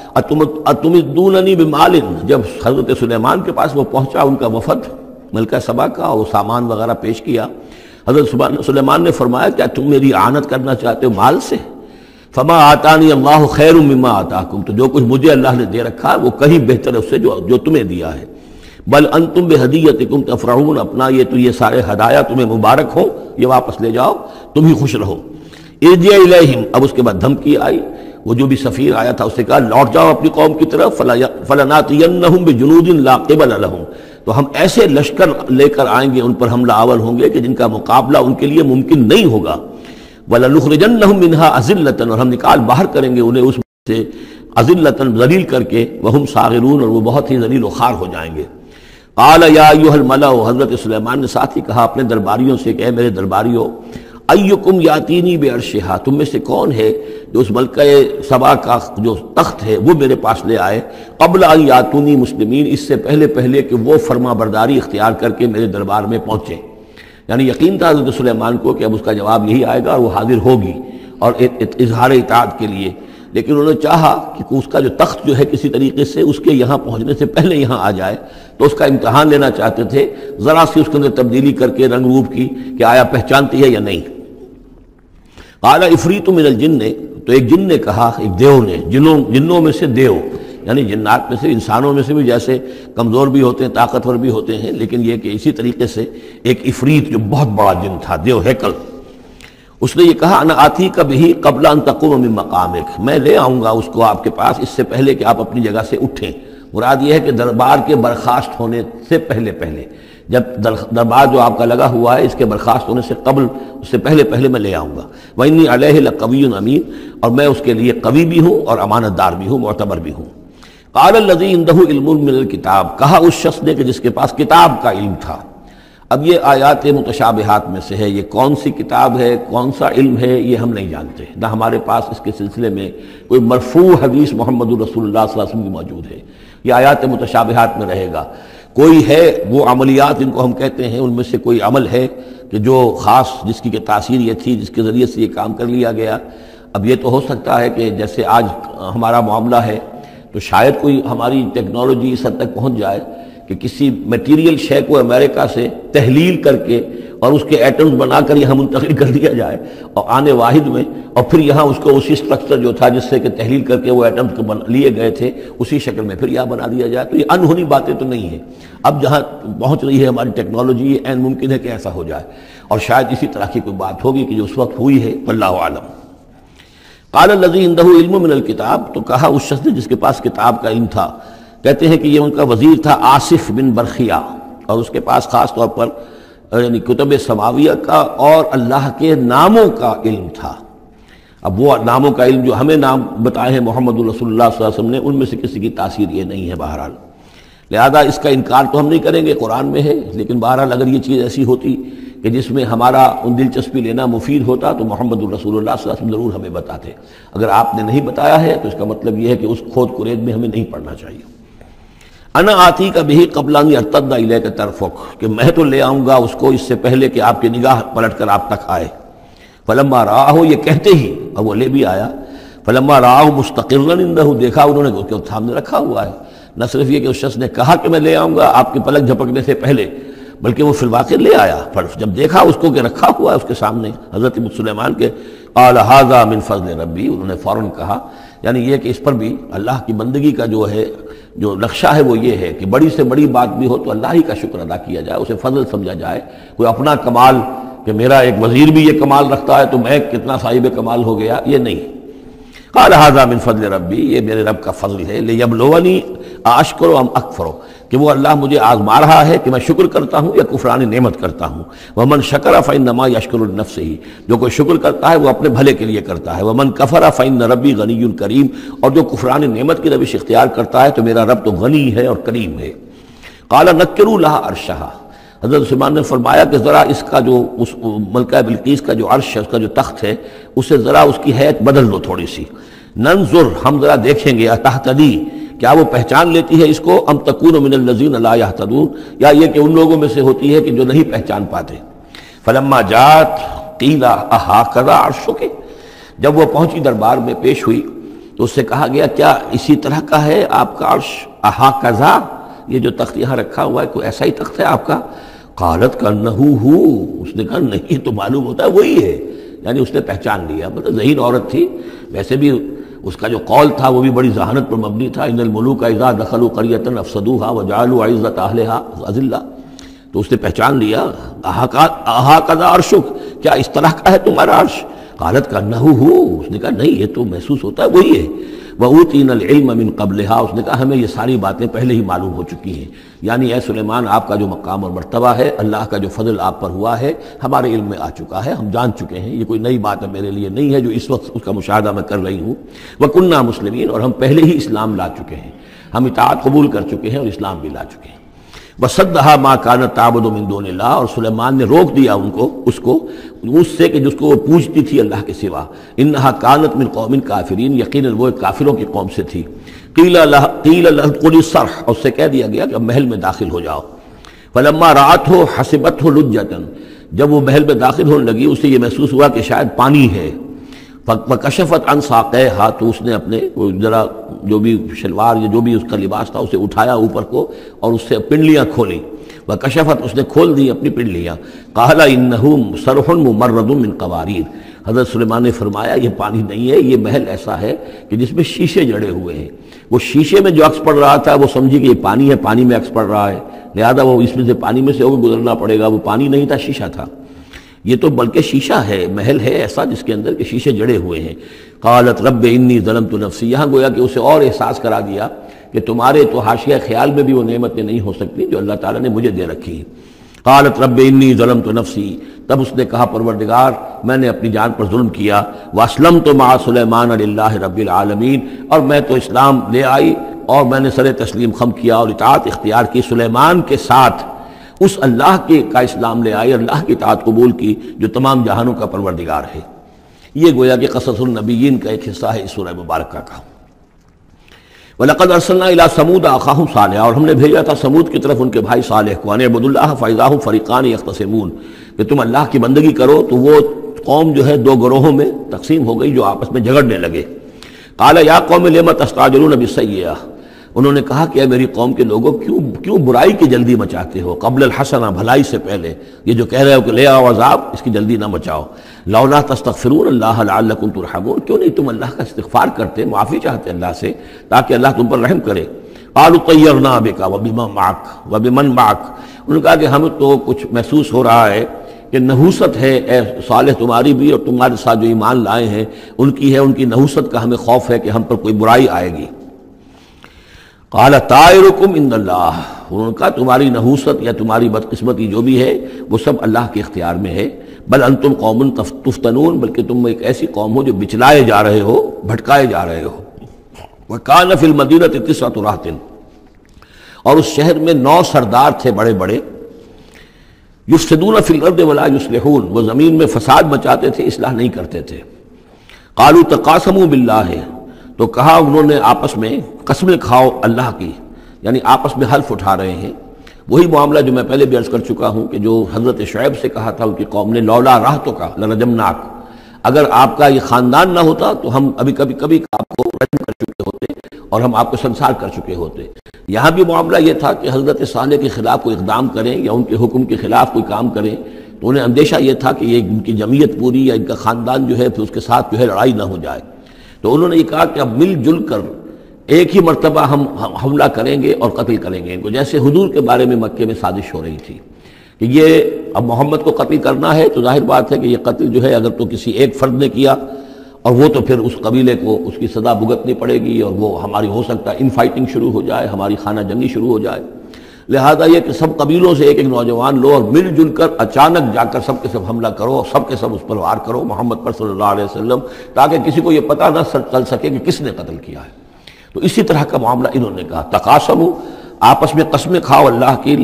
اتمدوننی بمال، جب حضرت سلیمان کے پاس وہ پہنچا ان کا وفد ملکہ سبا کا، اور وہ سامان وغیرہ پیش کیا، حضرت سلیمان نے فرمایا کیا تم میری اعانت کرنا چاہتے ہو مال سے؟ فما آتانی اللہ خیر مما آتاکم، تو جو کچھ مجھے اللہ نے دے رکھا وہ کہیں بہتر ہے اس سے جو جو تمہیں دیا ہے۔ بل انتم بہدیتکم تفرحون، اپنا یہ تو یہ سارے ہدایہ تمہیں مبارک ہو، یہ واپس لے جاؤ، تم ہی خوش رہو۔ ارجع الیہم، اب اس کے بعد دھمکی آئی، وہ جو بھی سفیر آیا تھا اس سے کہا لوٹ جاؤ اپنی قوم کی طرف، فلناتینہم بجنود لا قبل لہم، تو ہم ایسے لشکر لے کر آئیں گے ان پر حملہ آور ہوں گے کہ جن کا مقابلہ ان کے لیے ممکن نہیں ہوگا۔ وَلَنُخْرِجَنَّهُم مِّنْهَا أَذِلَّةً، اور ہم نکال باہر کریں گے انہیں اس سے أَذِلَّةً، ذلیل کر کے، وَهُمْ صَاغِرُونَ، اور وہ بہت ہی ذلیل و خوار ہو جائیں گے۔ قَالَ يَا أَيُّهَا الْمَلَأُ، حضرت سلیمان نے ساتھ ہی کہا اپنے درباریوں سے کہ اے میرے درباریوں، ایکم یاتینی بعرشہا، تم میں سے کون ہے جو اس ملکہ سبا کا جو تخت ہے وہ میرے پاس لے آئے، قبل ان یاتونی مسلمین، اس سے پہلے پہلے کہ وہ فرما برداری اختیار کر کے میرے دربار میں پہنچے۔ یعنی یقین تھا حضرت سلیمان کو کہ اب اس کا جواب یہی آئے گا اور وہ حاضر ہوگی اور اظہار اطاعت کے لیے، لیکن انہوں نے چاہا کہ اس کا جو تخت جو ہے کسی طریقے سے اس کے یہاں پہنچنے سے پہلے یہاں آ جائے، تو اس کا امتحان لینا چاہتے تھے، ذرا سی اس کے اندر تبدیلی کر کے رنگ روپ کی کہ آیا پہچانتی ہے یا نہیں۔ قال عفریت من الجن، تو ایک جن نے کہا، ایک دیو نے، جنوں جنوں میں سے دیو، یعنی جنات میں سے، انسانوں میں سے بھی جیسے کمزور بھی ہوتے ہیں طاقتور بھی ہوتے ہیں، لیکن یہ کہ اسی طریقے سے ایک عفریت جو بہت بڑا جن تھا، دیو ہیکل، اس نے یہ کہا انا آتی کا بھی قبل ان تقوم من مقامک، میں لے آؤں گا اس کو آپ کے پاس اس سے پہلے کہ آپ اپنی جگہ سے اٹھیں۔ مراد یہ ہے کہ دربار کے برخاست ہونے سے پہلے پہلے، جب دربار جو آپ کا لگا ہوا ہے اس کے برخاست ہونے سے قبل، اس سے پہلے پہلے میں لے آؤں گا۔ وَإِنِّي عَلَيْهِ لَقَوِيٌّ امین، اور میں اس کے لیے قوی بھی ہوں اور امانت دار بھی ہوں، معتبر بھی ہوں۔ قال الذی عنده علم من الکتاب، کہا اس شخص نے کہ جس کے پاس کتاب کا علم تھا۔ اب یہ آیات متشابہات میں سے ہے، یہ کون سی کتاب ہے، کون سا علم ہے، یہ ہم نہیں جانتے، نہ ہمارے پاس اس کے سلسلے میں کوئی مرفوع حدیث محمد الرسول اللہ صلی اللہ علیہ وسلم کی موجود ہے۔ یہ آیات متشابہات میں رہے گا۔ کوئی ہے وہ عملیات جن کو ہم کہتے ہیں، ان میں سے کوئی عمل ہے کہ جو خاص جس کی کہ تاثیر یہ تھی، جس کے ذریعے سے یہ کام کر لیا گیا۔ اب یہ تو ہو سکتا ہے کہ جیسے آج ہمارا معاملہ ہے تو شاید کوئی ہماری ٹیکنالوجی اس حد تک پہنچ جائے کہ کسی میٹیریل شے کو امریکہ سے تحلیل کر کے اور اس کے ایٹمز بنا کر یہاں منتقل کر دیا جائے اور آنے واحد میں، اور پھر یہاں اس کو اسی سٹرکچر جو تھا جس سے کہ تحلیل کر کے وہ ایٹمز کو لیے گئے تھے اسی شکل میں پھر یہاں بنا دیا جائے۔ تو یہ انہونی باتیں تو نہیں ہیں، اب جہاں پہنچ رہی ہے ہماری ٹیکنالوجی یہ عین ممکن ہے کہ ایسا ہو جائے، اور شاید اسی طرح کی کوئی بات ہوگی کہ جو اس وقت ہوئی ہے، واللہ اعلم۔ قال الذی عنده علم من الکتاب، تو کہا اس شخص نے جس کے پاس کتاب کا علم تھا، کہتے ہیں کہ یہ ان کا وزیر تھا آصف بن برخیہ، اور اس کے پاس خاص طور پر یعنی کتب سماویہ کا اور اللہ کے ناموں کا علم تھا۔ اب وہ ناموں کا علم جو ہمیں نام بتائے ہیں محمد رسول اللہ صلی اللہ علیہ وسلم نے، ان میں سے کسی کی تاثیر یہ نہیں ہے بہرحال، لہذا اس کا انکار تو ہم نہیں کریں گے، قرآن میں ہے، لیکن بہرحال اگر یہ چیز ایسی ہوتی کہ جس میں ہمارا ان دلچسپی لینا مفید ہوتا تو محمد الرسول اللہ صلی اللہ علیہ وسلم ضرور ہمیں بتاتے۔ اگر آپ نے نہیں بتایا ہے تو اس کا مطلب یہ ہے کہ اس کھود کرید میں ہمیں نہیں پڑھنا چاہیے۔ انا آتی کا بھی قبل ان یرتد الیک طرفک، کہ میں تو لے آؤں گا اس کو اس سے پہلے کہ آپ کی نگاہ پلٹ کر آپ تک آئے۔ فلما رآہ، یہ کہتے ہی اور وہ لے بھی آیا، فلما رآہ مستقرا عنده، دیکھا انہوں نے اس کے سامنے رکھا ہوا ہے۔ نہ صرف یہ کہ اس شخص نے کہا کہ میں لے آؤں گا آپ کے پلک جھپکنے سے پہلے، بلکہ وہ فی الواقع لے آیا، پر جب دیکھا اس کو کہ رکھا ہوا ہے اس کے سامنے حضرت سلیمان کے، قال ھذا من فضل ربی، انہوں نے فوراً کہا، یعنی یہ کہ اس پر بھی اللہ کی بندگی کا جو ہے جو نقشہ ہے وہ یہ ہے کہ بڑی سے بڑی بات بھی ہو تو اللہ ہی کا شکر ادا کیا جائے، اسے فضل سمجھا جائے، کوئی اپنا کمال کہ میرا ایک وزیر بھی یہ کمال رکھتا ہے تو میں کتنا صاحب کمال ہو گیا، یہ نہیں۔ قال ھذا من فضل ربی، یہ میرے رب کا فضل ہے، لیبلونی اشکر ام اکفر، کہ وہ اللہ مجھے آزما رہا ہے کہ میں شکر کرتا ہوں یا کفران نعمت کرتا ہوں۔ ومن شکر فانما یشکر لنفسہ، جو کوئی شکر کرتا ہے وہ اپنے بھلے کے لیے کرتا ہے۔ ومن کفر فان ربی غنی کریم، اور جو کفران نعمت کی روش اختیار کرتا ہے تو میرا رب تو غنی ہے اور کریم ہے۔ قال نکروا لها عرشها، حضرت سلیمان نے فرمایا کہ ذرا اس کا جو اس ملکہ بلقیس کا جو عرش ہے، اس کا جو تخت ہے، اسے ذرا اس کی حیت بدل دو تھوڑی سی۔ ننظر، ہم ذرا دیکھیں گے، تہتدی، کیا وہ پہچان لیتی ہے اس کو، ام تکون من الذین لا یہتدون، یا یہ کہ ان لوگوں میں سے ہوتی ہے کہ جو نہیں پہچان پاتے۔ فلما جاءت قیل اھٰکذا عرشک، جب وہ پہنچی دربار میں پیش ہوئی تو اس سے کہا گیا کیا اسی طرح کا ہے آپ کا عرش، اھٰکذا، یہ جو تخت یہاں رکھا ہوا ہے کوئی ایسا ہی تخت ہے آپ کا؟ قالت کانہ ہو، اس نے کہا نہیں، تو معلوم ہوتا ہے وہی ہے، یعنی اس نے پہچان لیا، مطلب ذہین عورت تھی، ویسے بھی اس کا جو قول تھا وہ بھی بڑی ذہانت پر مبنی تھا، ان الملوک اذا دخلوا قریۃ افسدوها وجعلوا عزت اہلها اذلہ، تو اس نے پہچان لیا۔ اھٰکذا عرشک، کیا اس طرح کا ہے تمہارا عرش؟ قالت کانہ ہو، اس نے کہا نہیں، یہ تو محسوس ہوتا ہے وہی ہے۔ وَأُوتِينَا الْعِلْمَ مِنْ قَبْلِهَا، اس نے کہا ہمیں یہ ساری باتیں پہلے ہی معلوم ہو چکی ہیں، یعنی اے سلیمان آپ کا جو مقام اور مرتبہ ہے، اللہ کا جو فضل آپ پر ہوا ہے ہمارے علم میں آ چکا ہے، ہم جان چکے ہیں، یہ کوئی نئی بات ہے میرے لیے نہیں ہے جو اس وقت اس کا مشاہدہ میں کر رہی ہوں۔ وَكُنَّا مُسْلِمِينَ، اور ہم پہلے ہی اسلام لا چکے ہیں، ہم اطاعت قبول کر چکے ہیں اور اسلام بھی لا چکے ہیں۔ وَصَدَّهَا مَا كَانَتْ تَعْبُدُ مِن دُونِ اللَّهِ، اور سلیمان نے روک دیا ان کو اس کو اس سے کہ جس کو وہ پوجتی تھی اللہ کے سوا۔ إِنَّهَا كَانَتْ مِن قَوْمٍ كَافِرِينَ، یقیناً وہ ایک کافروں کی قوم سے تھی۔ قِيلَ لَهَا قِيلَ لَهَا ادْخُلِي الصَّرْحَ، اور اس سے کہہ دیا گیا کہ اب محل میں داخل ہو جاؤ۔ فَلَمَّا رَأَتْهُ حَسِبَتْهُ لُجَّةً، جب وہ محل میں داخل ہونے لگی اسے یہ محسوس ہوا کہ شاید پانی ہے۔ وَكَشَفَتْ عَنْ سَاقَيْهَا، تو اس نے اپنے ذرا جو بھی شلوار یا جو بھی اس کا لباس تھا اسے اٹھایا اوپر کو اور اس سے پنڈلیاں کھولیں۔ وَكَشَفَتْ، اس نے کھول دی اپنی پنڈلیاں۔ قَالَ إِنَّهُ صَرْحٌ مُمَرَّدٌ مِّن قَوَارِيرَ، حضرت سلیمان نے فرمایا یہ پانی نہیں ہے، یہ محل ایسا ہے کہ جس میں شیشے جڑے ہوئے ہیں۔ وہ شیشے میں جو عکس پڑ رہا تھا وہ سمجھی کہ یہ پانی ہے، پانی میں عکس پڑ رہا ہے، لہذا وہ اس میں سے پانی میں سے ہوگا گزرنا پڑے گا، وہ پانی نہیں تھا، شیشہ تھا۔ یہ تو بلکہ شیشہ ہے، محل ہے ایسا جس کے اندر کے شیشے جڑے ہوئے ہیں۔ قالت رب انی ظلمت نفسی، یہاں گویا کہ اسے اور احساس کرا دیا کہ تمہارے تو حاشیہ خیال میں بھی وہ نعمتیں نہیں ہو سکتی جو اللہ تعالیٰ نے مجھے دے رکھی ہیں۔ قالت رب انی ظلمت نفسی، تب اس نے کہا پروردگار میں نے اپنی جان پر ظلم کیا، واسلمت مع سلیمان للہ رب العالمین، اور میں تو اسلام لے آئی اور میں نے سر تسلیم خم کیا اور اطاعت اختیار کی سلیمان کے ساتھ، اس اللہ کے کا اسلام لے آئی، اللہ کی اطاعت قبول کی جو تمام جہانوں کا پروردگار ہے۔ یہ گویا کہ قصص النبیین کا ایک حصہ ہے اس سورہ مبارکہ کا۔ وَلَقَدْ أَرْسَلْنَا إِلَىٰ ثَمُودَ أَخَاهُمْ صَالِحًا، اور ہم نے بھیجا تھا سمود کی طرف ان کے بھائی صالح کو، أَنِ اعْبُدُوا اللَّهَ فَإِذَا هُمْ فَرِيقَانِ يَخْتَصِمُونَ، کہ تم اللہ کی بندگی کرو تو وہ قوم جو ہے دو گروہوں میں تقسیم ہو گئی جو آپس میں جھگڑنے لگے۔ قَالَ يَا قَوْمِ لِمَ تَسْتَعْجِلُونَ بِالسَّيِّئَةِ، انہوں نے کہا کہ اے میری قوم کے لوگوں کیوں کیوں برائی کی جلدی مچاتے ہو، قبل الحسنہ، بھلائی سے پہلے، یہ جو کہہ رہے ہو کہ لے آؤ عذاب، اس کی جلدی نہ مچاؤ۔ لولا تستغفرون اللہ لعلکم ترحمون، کیوں نہیں تم اللہ کا استغفار کرتے، معافی چاہتے اللہ سے تاکہ اللہ تم پر رحم کرے۔ قالوا طیرنا بک وبمن معک وبمن معک، انہوں نے کہا کہ ہمیں تو کچھ محسوس ہو رہا ہے کہ نحوست ہے اے صالح تمہاری بھی، اور تمہارے ساتھ جو ایمان لائے ہیں ان کی ہے، ان کی نحوست کا ہمیں خوف ہے کہ ہم پر کوئی برائی آئے گی۔ قال طائرکم عند اللہ، انہوں نے کہا تمہاری نحوست یا تمہاری بدقسمتی جو بھی ہے وہ سب اللہ کے اختیار میں ہے۔ بل انتم قوم تفتنون، بلکہ تم ایک ایسی قوم ہو جو بچلائے جا رہے ہو، بھٹکائے جا رہے ہو۔ وکان فی المدینہ تسعۃ رہط، اور اس شہر میں نو سردار تھے بڑے بڑے، یفسدون فی الارض ولا یصلحون، وہ زمین میں فساد مچاتے تھے، اصلاح نہیں کرتے تھے۔ قالوا تقاسموا باللہ، تو کہا انہوں نے آپس میں قسمیں کھاؤ اللہ کی، یعنی آپس میں حلف اٹھا رہے ہیں۔ وہی معاملہ جو میں پہلے بھی عرض کر چکا ہوں کہ جو حضرت شعیب سے کہا تھا ان کی قوم نے، لولا رہتک لرجمناک، اگر آپ کا یہ خاندان نہ ہوتا تو ہم ابھی کبھی کبھی آپ کو رجم کر چکے ہوتے اور ہم آپ کو سنسار کر چکے ہوتے۔ یہاں بھی معاملہ یہ تھا کہ حضرت صالح کے خلاف کوئی اقدام کریں یا ان کے حکم کے خلاف کوئی کام کریں تو انہیں اندیشہ یہ تھا کہ یہ ان کی جمعیت پوری یا ان کا خاندان جو ہے پھر اس کے ساتھ جو ہے لڑائی نہ ہو جائے۔ تو انہوں نے یہ کہا کہ اب مل جل کر ایک ہی مرتبہ ہم حملہ کریں گے اور قتل کریں گے ان کو، جیسے حضور کے بارے میں مکے میں سازش ہو رہی تھی کہ یہ اب محمد کو قتل کرنا ہے، تو ظاہر بات ہے کہ یہ قتل جو ہے اگر تو کسی ایک فرد نے کیا اور وہ تو پھر اس قبیلے کو اس کی سزا بھگتنی پڑے گی اور وہ ہماری ہو سکتا ہے ان فائٹنگ شروع ہو جائے، ہماری خانہ جنگی شروع ہو جائے۔ لہذا یہ کہ سب قبیلوں سے ایک ایک نوجوان لو اور مل جل کر اچانک جا کر سب کے سب حملہ کرو اور سب کے سب اس پر وار کرو محمد پر صلی اللہ علیہ وسلم، تاکہ کسی کو یہ پتہ نہ چل سکے کہ کس نے قتل کیا ہے۔ تو اسی طرح کا معاملہ انہوں نے کہا، تقاسموا، آپس میں قسمیں کھاؤ اللہ کی،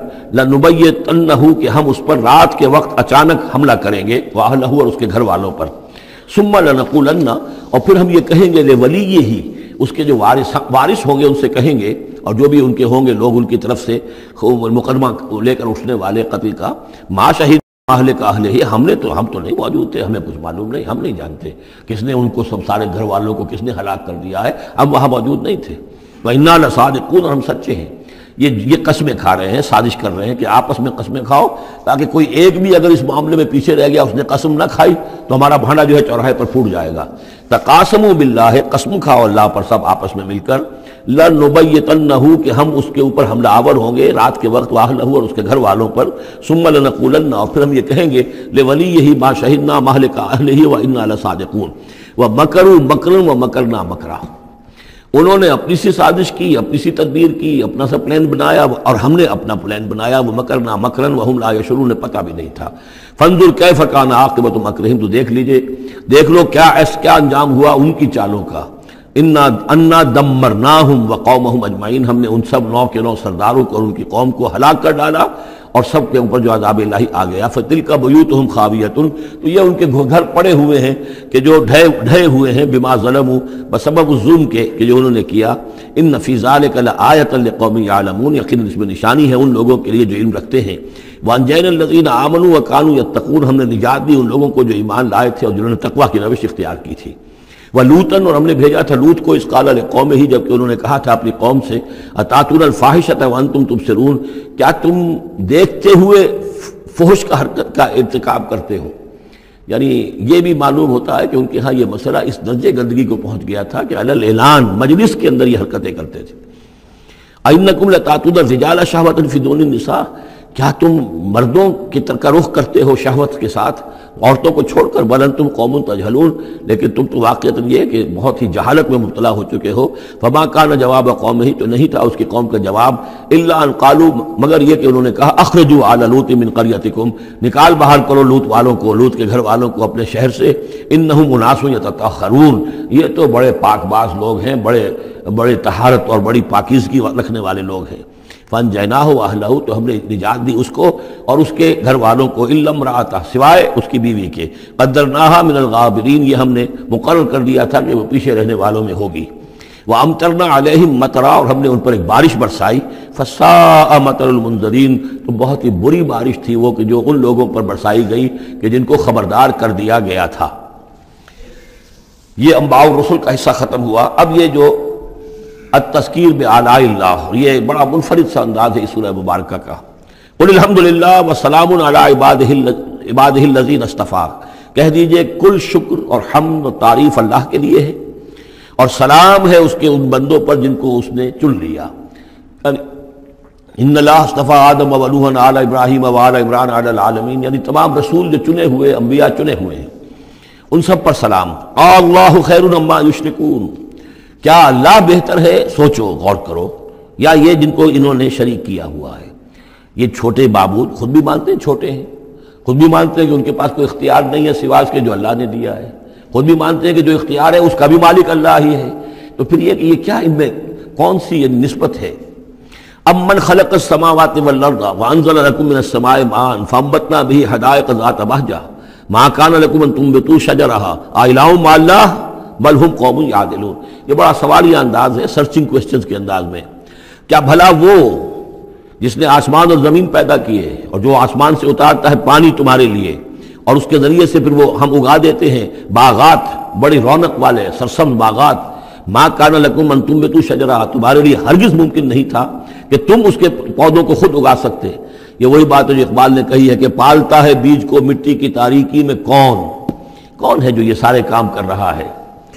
لنبیتنہ، کہ ہم اس پر رات کے وقت اچانک حملہ کریں گے، واہلہ، اور اس کے گھر والوں پر، ثم لنقولن، اور پھر ہم یہ کہیں گے لولیہ ہی، اس کے جو وارث وارث ہوں گے ان سے کہیں گے، اور جو بھی ان کے ہوں گے لوگ ان کی طرف سے مقدمہ لے کر اٹھنے والے قتل کا، ما شہید اہل کا اہل ہی، ہم نے تو ہم تو نہیں موجود تھے، ہمیں کچھ معلوم نہیں، ہم نہیں جانتے کس نے ان کو سب سارے گھر والوں کو کس نے ہلاک کر دیا ہے، ہم وہاں موجود نہیں تھے۔ وَإِنَّا لَصَادِقُونَ، اور ہم سچے ہیں۔ یہ یہ قسمیں کھا رہے ہیں، سازش کر رہے ہیں کہ آپس میں قسمیں کھاؤ تاکہ کوئی ایک بھی اگر اس معاملے میں پیچھے رہ گیا، اس نے قسم نہ کھائی تو ہمارا بھانڈا جو ہے چوراہے پر پھوٹ جائے گا۔ تقاسموا باللہ، قسم کھاؤ اللہ پر سب آپس میں مل کر، لنبیتنہ، کہ ہم اس کے اوپر حملہ آور ہوں گے رات کے وقت، واہلہ، اور اس کے گھر والوں پر، ثم لنقولن، اور پھر ہم یہ کہیں گے لولیہ ما شہدنا مہلک اہلہ وانا لصادقون، ومکروا مکرا ومکرنا مکرا، انہوں نے اپنی سی سازش کی، اپنی سی تدبیر کی، اپنا سا پلان بنایا، اور ہم نے اپنا پلان بنایا، وہ مکرنا مکرن وہم لا یشعرون، نے پتہ بھی نہیں تھا۔ فانظر کیف کان عاقبۃ مکرہم، تو دیکھ لیجئے، دیکھ لو کیا ایس کیا انجام ہوا ان کی چالوں کا۔ انا انا دمرناہم وقومہم اجمعین، ہم نے ان سب نو کے نو سرداروں کو اور ان کی قوم کو ہلاک کر ڈالا اور سب کے اوپر جو عذاب الہی آ گیا۔ فتلک بیوتہم خاویۃ، تو یہ ان کے گھر پڑے ہوئے ہیں کہ جو ڈھے ڈھے ہوئے ہیں، بما ظلموا، بسبب الظلم کے کہ جو انہوں نے کیا۔ ان فی ذلک لآیۃ لقوم یعلمون، یقیناً اس میں نشانی ہے ان لوگوں کے لیے جو علم رکھتے ہیں۔ وانجینا الذین آمنوا وکانوا یتقون، ہم نے نجات دی ان لوگوں کو جو ایمان لائے تھے اور جنہوں نے تقویٰ کی روش اختیار کی تھی۔ وَلُوطًا، اور ہم نے بھیجا تھا لوط کو، اذ قال لقومہ، جبکہ انہوں نے کہا تھا اپنی قوم سے، اتاتون الفاحشۃ وانتم تبصرون، کیا تم دیکھتے ہوئے فحش کا حرکت کا ارتکاب کرتے ہو؟ یعنی یہ بھی معلوم ہوتا ہے کہ ان کے ہاں یہ مسئلہ اس درجے گندگی کو پہنچ گیا تھا کہ علی الاعلان مجلس کے اندر یہ حرکتیں کرتے تھے۔ اِنکم لتاتون الرجال شہوۃ فی دون النساء، کیا تم مردوں کی طرح رخ کرتے ہو شہوت کے ساتھ عورتوں کو چھوڑ کر؟ بل انتم قوم تجہلون، لیکن تم تو واقعتاً یہ کہ بہت ہی جہالت میں مبتلا ہو چکے ہو۔ فما کان جواب قوم ہی، تو نہیں تھا اس کی قوم کا جواب، الا ان قالوا، مگر یہ کہ انہوں نے کہا اخرجوا آل لوط من قریتکم، نکال باہر کرو لوط والوں کو، لوط کے گھر والوں کو اپنے شہر سے، انہم اناس یتطہرون، یہ تو بڑے پاک باز لوگ ہیں، بڑے بڑے طہارت اور بڑی پاکیزگی رکھنے والے لوگ ہیں۔ فانجیناہ واہلہ، تو ہم نے نجات دی اس کو اور اس کے گھر والوں کو، الا امرأتہ، سوائے اس کی بیوی کے، قدرناہا من الغابرین، یہ ہم نے مقرر کر دیا تھا کہ وہ پیچھے رہنے والوں میں ہوگی۔ وامطرنا علیہم مطرا، اور ہم نے ان پر ایک بارش برسائی، فساء مطر المنذرین، تو بہت ہی بری بارش تھی وہ کہ جو ان لوگوں پر برسائی گئی کہ جن کو خبردار کر دیا گیا تھا۔ یہ انباء الرسل کا حصہ ختم ہوا۔ اب یہ جو التذکیر بآلاء اللہ، یہ بڑا منفرد سا انداز ہے اس سورہ مبارکہ کا۔ قل الحمدللہ وسلام علی عبادہ عبادہ الذین اصطفیٰ، کہہ دیجئے کل شکر اور حمد و تعریف اللہ کے لیے ہے، اور سلام ہے اس کے ان بندوں پر جن کو اس نے چن لیا۔ ان اللہ اصطفیٰ آدم و نوحا علی ابراہیم و علی عمران علی العالمین، یعنی تمام رسول جو چنے ہوئے، انبیاء چنے ہوئے ہیں، ان سب پر سلام۔ اللہ خیر عما یشرکون، کیا اللہ بہتر ہے، سوچو غور کرو، یا یہ جن کو انہوں نے شریک کیا ہوا ہے۔ یہ چھوٹے معبود خود بھی مانتے ہیں چھوٹے ہیں، خود بھی مانتے ہیں کہ ان کے پاس کوئی اختیار نہیں ہے سوائے اس کے جو اللہ نے دیا ہے، خود بھی مانتے ہیں کہ جو اختیار ہے اس کا بھی مالک اللہ ہی ہے، تو پھر یہ کہ یہ کیا ان میں کون سی یہ نسبت ہے؟ امن خلق السماوات والارض وانزل لكم من السماء ماء فانبتنا به حدائق ذات بہجہ ما كان لكم ان تنبتوا شجرها الہ مع اللہ بل ہم قوم یعدلون۔ یہ بڑا سوالیہ انداز ہے، سرچنگ کوسچنز کے انداز میں۔ کیا بھلا وہ جس نے آسمان اور زمین پیدا کیے اور جو آسمان سے اتارتا ہے پانی تمہارے لیے، اور اس کے ذریعے سے پھر وہ ہم اگا دیتے ہیں باغات، بڑی رونق والے سرسبز باغات، ما کان لکم ان تنبتوا شجرہ، تمہارے لیے ہرگز ممکن نہیں تھا کہ تم اس کے پودوں کو خود اگا سکتے۔ یہ وہی بات ہے جو اقبال نے کہی ہے کہ پالتا ہے بیج کو مٹی کی تاریکی میں کون، کون ہے جو یہ سارے کام کر رہا ہے؟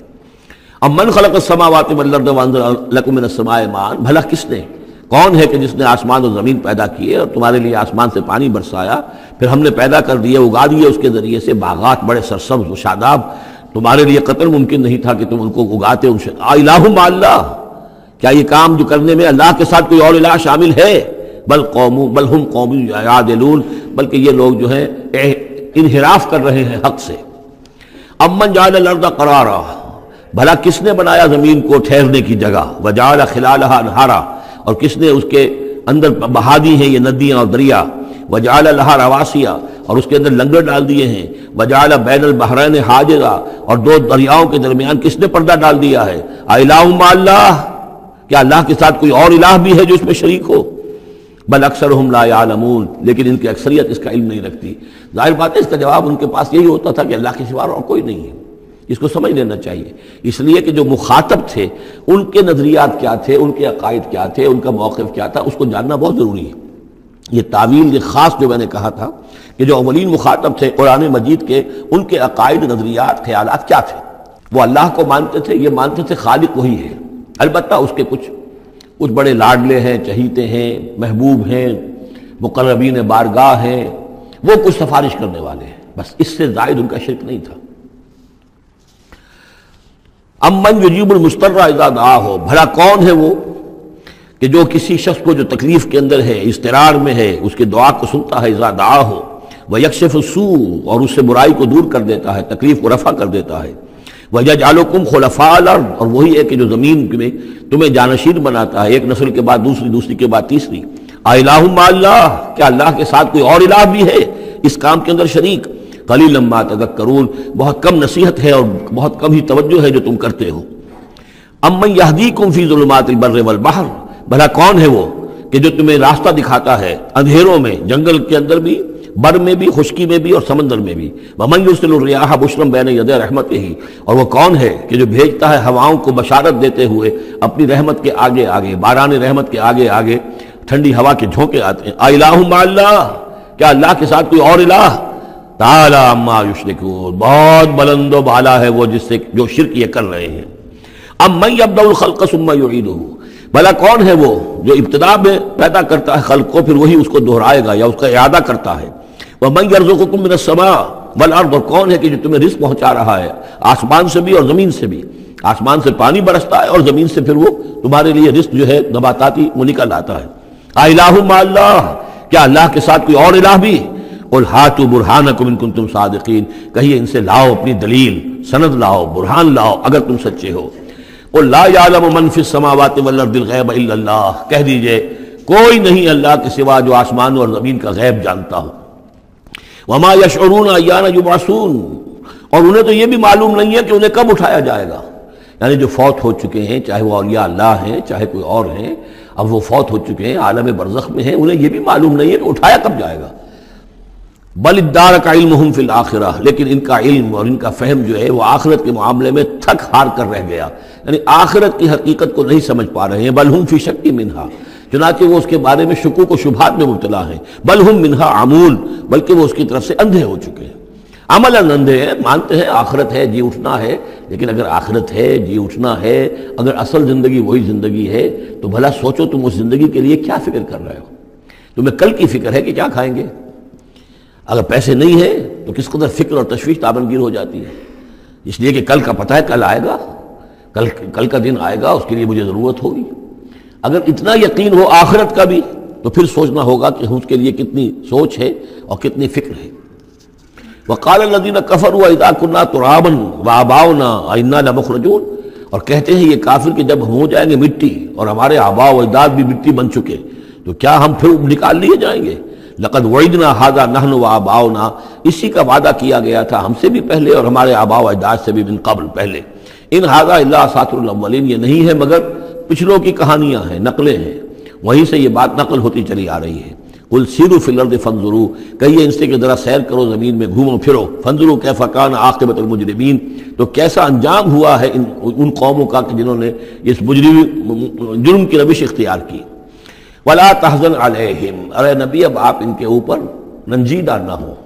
امن خلق السماوات والارض وانزل لكم من السماء ماء، بھلا کس نے، کون ہے کہ جس نے آسمان اور زمین پیدا کیے اور تمہارے لیے آسمان سے پانی برسایا، پھر ہم نے پیدا کر دیے، اگا دیے اس کے ذریعے سے باغات بڑے سرسبز و شاداب، تمہارے لیے قطر ممکن نہیں تھا کہ تم ان کو اگاتے۔ ان سے الہ مع اللہ، کیا یہ کام جو کرنے میں اللہ کے ساتھ کوئی اور الہ شامل ہے؟ بل قوم بل ہم قوم یعدلون، بلکہ یہ لوگ جو ہیں انحراف کر رہے ہیں حق سے۔ امن جعل الارض قرارا، بھلا کس نے بنایا زمین کو ٹھہرنے کی جگہ، وجعل خلالها انہارا، اور کس نے اس کے اندر بہا دی ہیں یہ ندیاں اور دریا، وجعل لها رواسیا، اور اس کے اندر لنگر ڈال دیے ہیں، وجعل بین البحرین حاجزا، اور دو دریاؤں کے درمیان کس نے پردہ ڈال دیا ہے؟ الہ مع اللہ، کیا اللہ کے ساتھ کوئی اور الہ بھی ہے جو اس میں شریک ہو؟ بل اکثرهم لا يعلمون، لیکن ان کی اکثریت اس کا علم نہیں رکھتی۔ ظاہر بات ہے اس کا جواب ان کے پاس یہی ہوتا تھا کہ اللہ کے سوا اور کوئی نہیں ہے، اس کو سمجھ لینا چاہیے، اس لیے کہ جو مخاطب تھے ان کے نظریات کیا تھے، ان کے عقائد کیا تھے، ان کا موقف کیا تھا، اس کو جاننا بہت ضروری ہے۔ یہ تعویل یہ خاص جو میں نے کہا تھا کہ جو اولین مخاطب تھے قرآن مجید کے، ان کے عقائد، نظریات، خیالات کیا تھے؟ وہ اللہ کو مانتے تھے، یہ مانتے تھے خالق وہی ہے، البتہ اس کے کچھ کچھ بڑے لاڈلے ہیں، چہیتے ہیں، محبوب ہیں، مقربین بارگاہ ہیں، وہ کچھ سفارش کرنے والے ہیں، بس اس سے زائد ان کا شرک نہیں تھا۔ امن یجیب المضطر اذا دعاہ، بھلا کون ہے وہ کہ جو کسی شخص کو جو تکلیف کے اندر ہے، اضطرار میں ہے، اس کی دعا کو سنتا ہے، اذا دعاہ ویکشف السوء، اور اس سے برائی کو دور کر دیتا ہے، تکلیف کو رفع کر دیتا ہے، وَيَجْعَلُكُمْ خُلَفَاءَ الْأَرْضِ، اور وہی ہے کہ جو زمین میں تمہیں جانشین بناتا ہے، ایک نسل کے بعد دوسری، دوسری کے بعد تیسری۔ اِلَٰهٌ مَّعَ اللَّهِ، کیا اللہ کے ساتھ کوئی اور الہ بھی ہے اس کام کے اندر شریک؟ قَلِيلًا مَّا تَذَكَّرُونَ، بہت کم نصیحت ہے اور بہت کم ہی توجہ ہے جو تم کرتے ہو۔ اَمَّن يَهْدِيكُمْ فِي ظُلُمَاتِ الْبَرِّ وَالْبَحْرِ، بھلا کون ہے وہ کہ جو تمہیں راستہ دکھاتا ہے اندھیروں میں، جنگل کے اندر بھی، بر میں بھی، خشکی میں بھی اور سمندر میں بھی۔ وَمَن يُرْسِلُ الرِّيَاحَ بُشْرًا بَيْنَ يَدَيْ رَحْمَتِهِ، اور وہ کون ہے کہ جو بھیجتا ہے ہواؤں کو بشارت دیتے ہوئے اپنی رحمت کے آگے آگے، باران رحمت کے آگے آگے ٹھنڈی ہوا کے جھونکے آتے ہیں۔ اِلَٰهٌ مَّعَ اللَّهِ، کیا اللہ کے ساتھ کوئی اور الہ؟ تعالی عما یشرکون، بہت بلند و بالا ہے وہ جس سے جو شرک یہ کر رہے ہیں۔ امن یبدأ الخلق ثم یعیدہ، بھلا کون ہے وہ جو ابتدا میں پیدا کرتا ہے خلق کو، پھر وہی اس کو دہرائے گا یا اس کا اعادہ کرتا ہے۔ وَمَنْ يَرْزُقُكُم مِّنَ السَّمَاءِ وَالْأَرْضِ، اور کون ہے کہ جو تمہیں رزق پہنچا رہا ہے آسمان سے بھی اور زمین سے بھی، آسمان سے پانی برستا ہے اور زمین سے پھر وہ تمہارے لیے رزق جو ہے نباتاتی وہ نکل آتا ہے۔ اَإِلَٰهٌ مَّعَ اللَّهِ، کیا اللہ کے ساتھ کوئی اور الہ بھی؟ قُلْ هَاتُوا بُرْهَانَكُمْ إِن كُنتُمْ صَادِقِينَ، کہیے ان سے لاؤ اپنی دلیل، سند لاؤ، برہان لاؤ اگر تم سچے ہو۔ قُلْ لَا يَعْلَمُ مَن فِي السَّمَاوَاتِ وَالْأَرْضِ الْغَيْبَ إِلَّا اللَّهُ، کہہ دیجئے کوئی نہیں اللہ کے سوا جو آسمان اور زمین کا غیب جانتا ہو۔ وَمَا يَشْعُرُونَ أَيَّانَ يُبْعَثُونَ، اور انہیں تو یہ بھی معلوم نہیں ہے کہ انہیں کب اٹھایا جائے گا۔ یعنی جو فوت ہو چکے ہیں، چاہے وہ اولیاء اللہ ہیں چاہے کوئی اور ہیں، اب وہ فوت ہو چکے ہیں، عالم برزخ میں ہیں، انہیں یہ بھی معلوم نہیں ہے کہ اٹھایا کب جائے گا۔ بل ادارک علمہم فی الآخرہ، لیکن ان کا علم اور ان کا فہم جو ہے وہ آخرت کے معاملے میں تھک ہار کر رہ گیا، یعنی آخرت کی حقیقت کو نہیں سمجھ پا رہے ہیں۔ بل ہم فی شک منہا، چنانچہ وہ اس کے بارے میں شکوک و شبہات میں مبتلا ہیں۔ بل ہم منہا عمون، بلکہ وہ اس کی طرف سے اندھے ہو چکے ہیں، عملاً اندھے ہیں، مانتے ہیں آخرت ہے، جی اٹھنا ہے، لیکن اگر آخرت ہے، جی اٹھنا ہے، اگر اصل زندگی وہی زندگی ہے تو بھلا سوچو تم اس زندگی کے لیے کیا فکر کر رہے ہو؟ تمہیں کل کی فکر ہے کہ کیا کھائیں گے؟ اگر پیسے نہیں ہیں تو کس قدر فکر اور تشویش تابنگیر ہو جاتی ہے، اس لیے کہ کل کا پتہ ہے کل آئے گا، کل کل کا دن آئے گا، اس کے لیے مجھے ضرورت ہوگی۔ اگر اتنا یقین ہو آخرت کا بھی تو پھر سوچنا ہوگا کہ اس کے لیے کتنی سوچ ہے اور کتنی فکر ہے۔ وقال الذين كفروا اذا كنا ترابا وآباؤنا أئنا لمخرجون، اور کہتے ہیں یہ کافر کہ جب ہم ہو جائیں گے مٹی اور ہمارے آباء و اجداد بھی مٹی بن چکے تو کیا ہم پھر نکال لیے جائیں گے؟ لقد وعدنا هذا نحن وآباؤنا، اسی کا وعدہ کیا گیا تھا ہم سے بھی پہلے اور ہمارے آباء و اجداد سے بھی من قبل پہلے۔ ان هذا الا اساطیر الاولین، یہ نہیں ہے مگر پچھلوں کی کہانیاں ہیں، نقلیں ہیں، وہیں سے یہ بات نقل ہوتی چلی آ رہی ہے۔ قل سیروا فی الارض فانظروا، کہیے ان سے کہ ذرا سیر کرو زمین میں، گھومو پھرو، فانظروا کیف کان عاقبۃ المجرمین، تو کیسا انجام ہوا ہے ان ان قوموں کا کہ جنہوں نے اس مجرم جرم کی روش اختیار کی۔ ولا تحزن علیہم، ارے نبی اب آپ ان کے اوپر رنجیدہ نہ ہو۔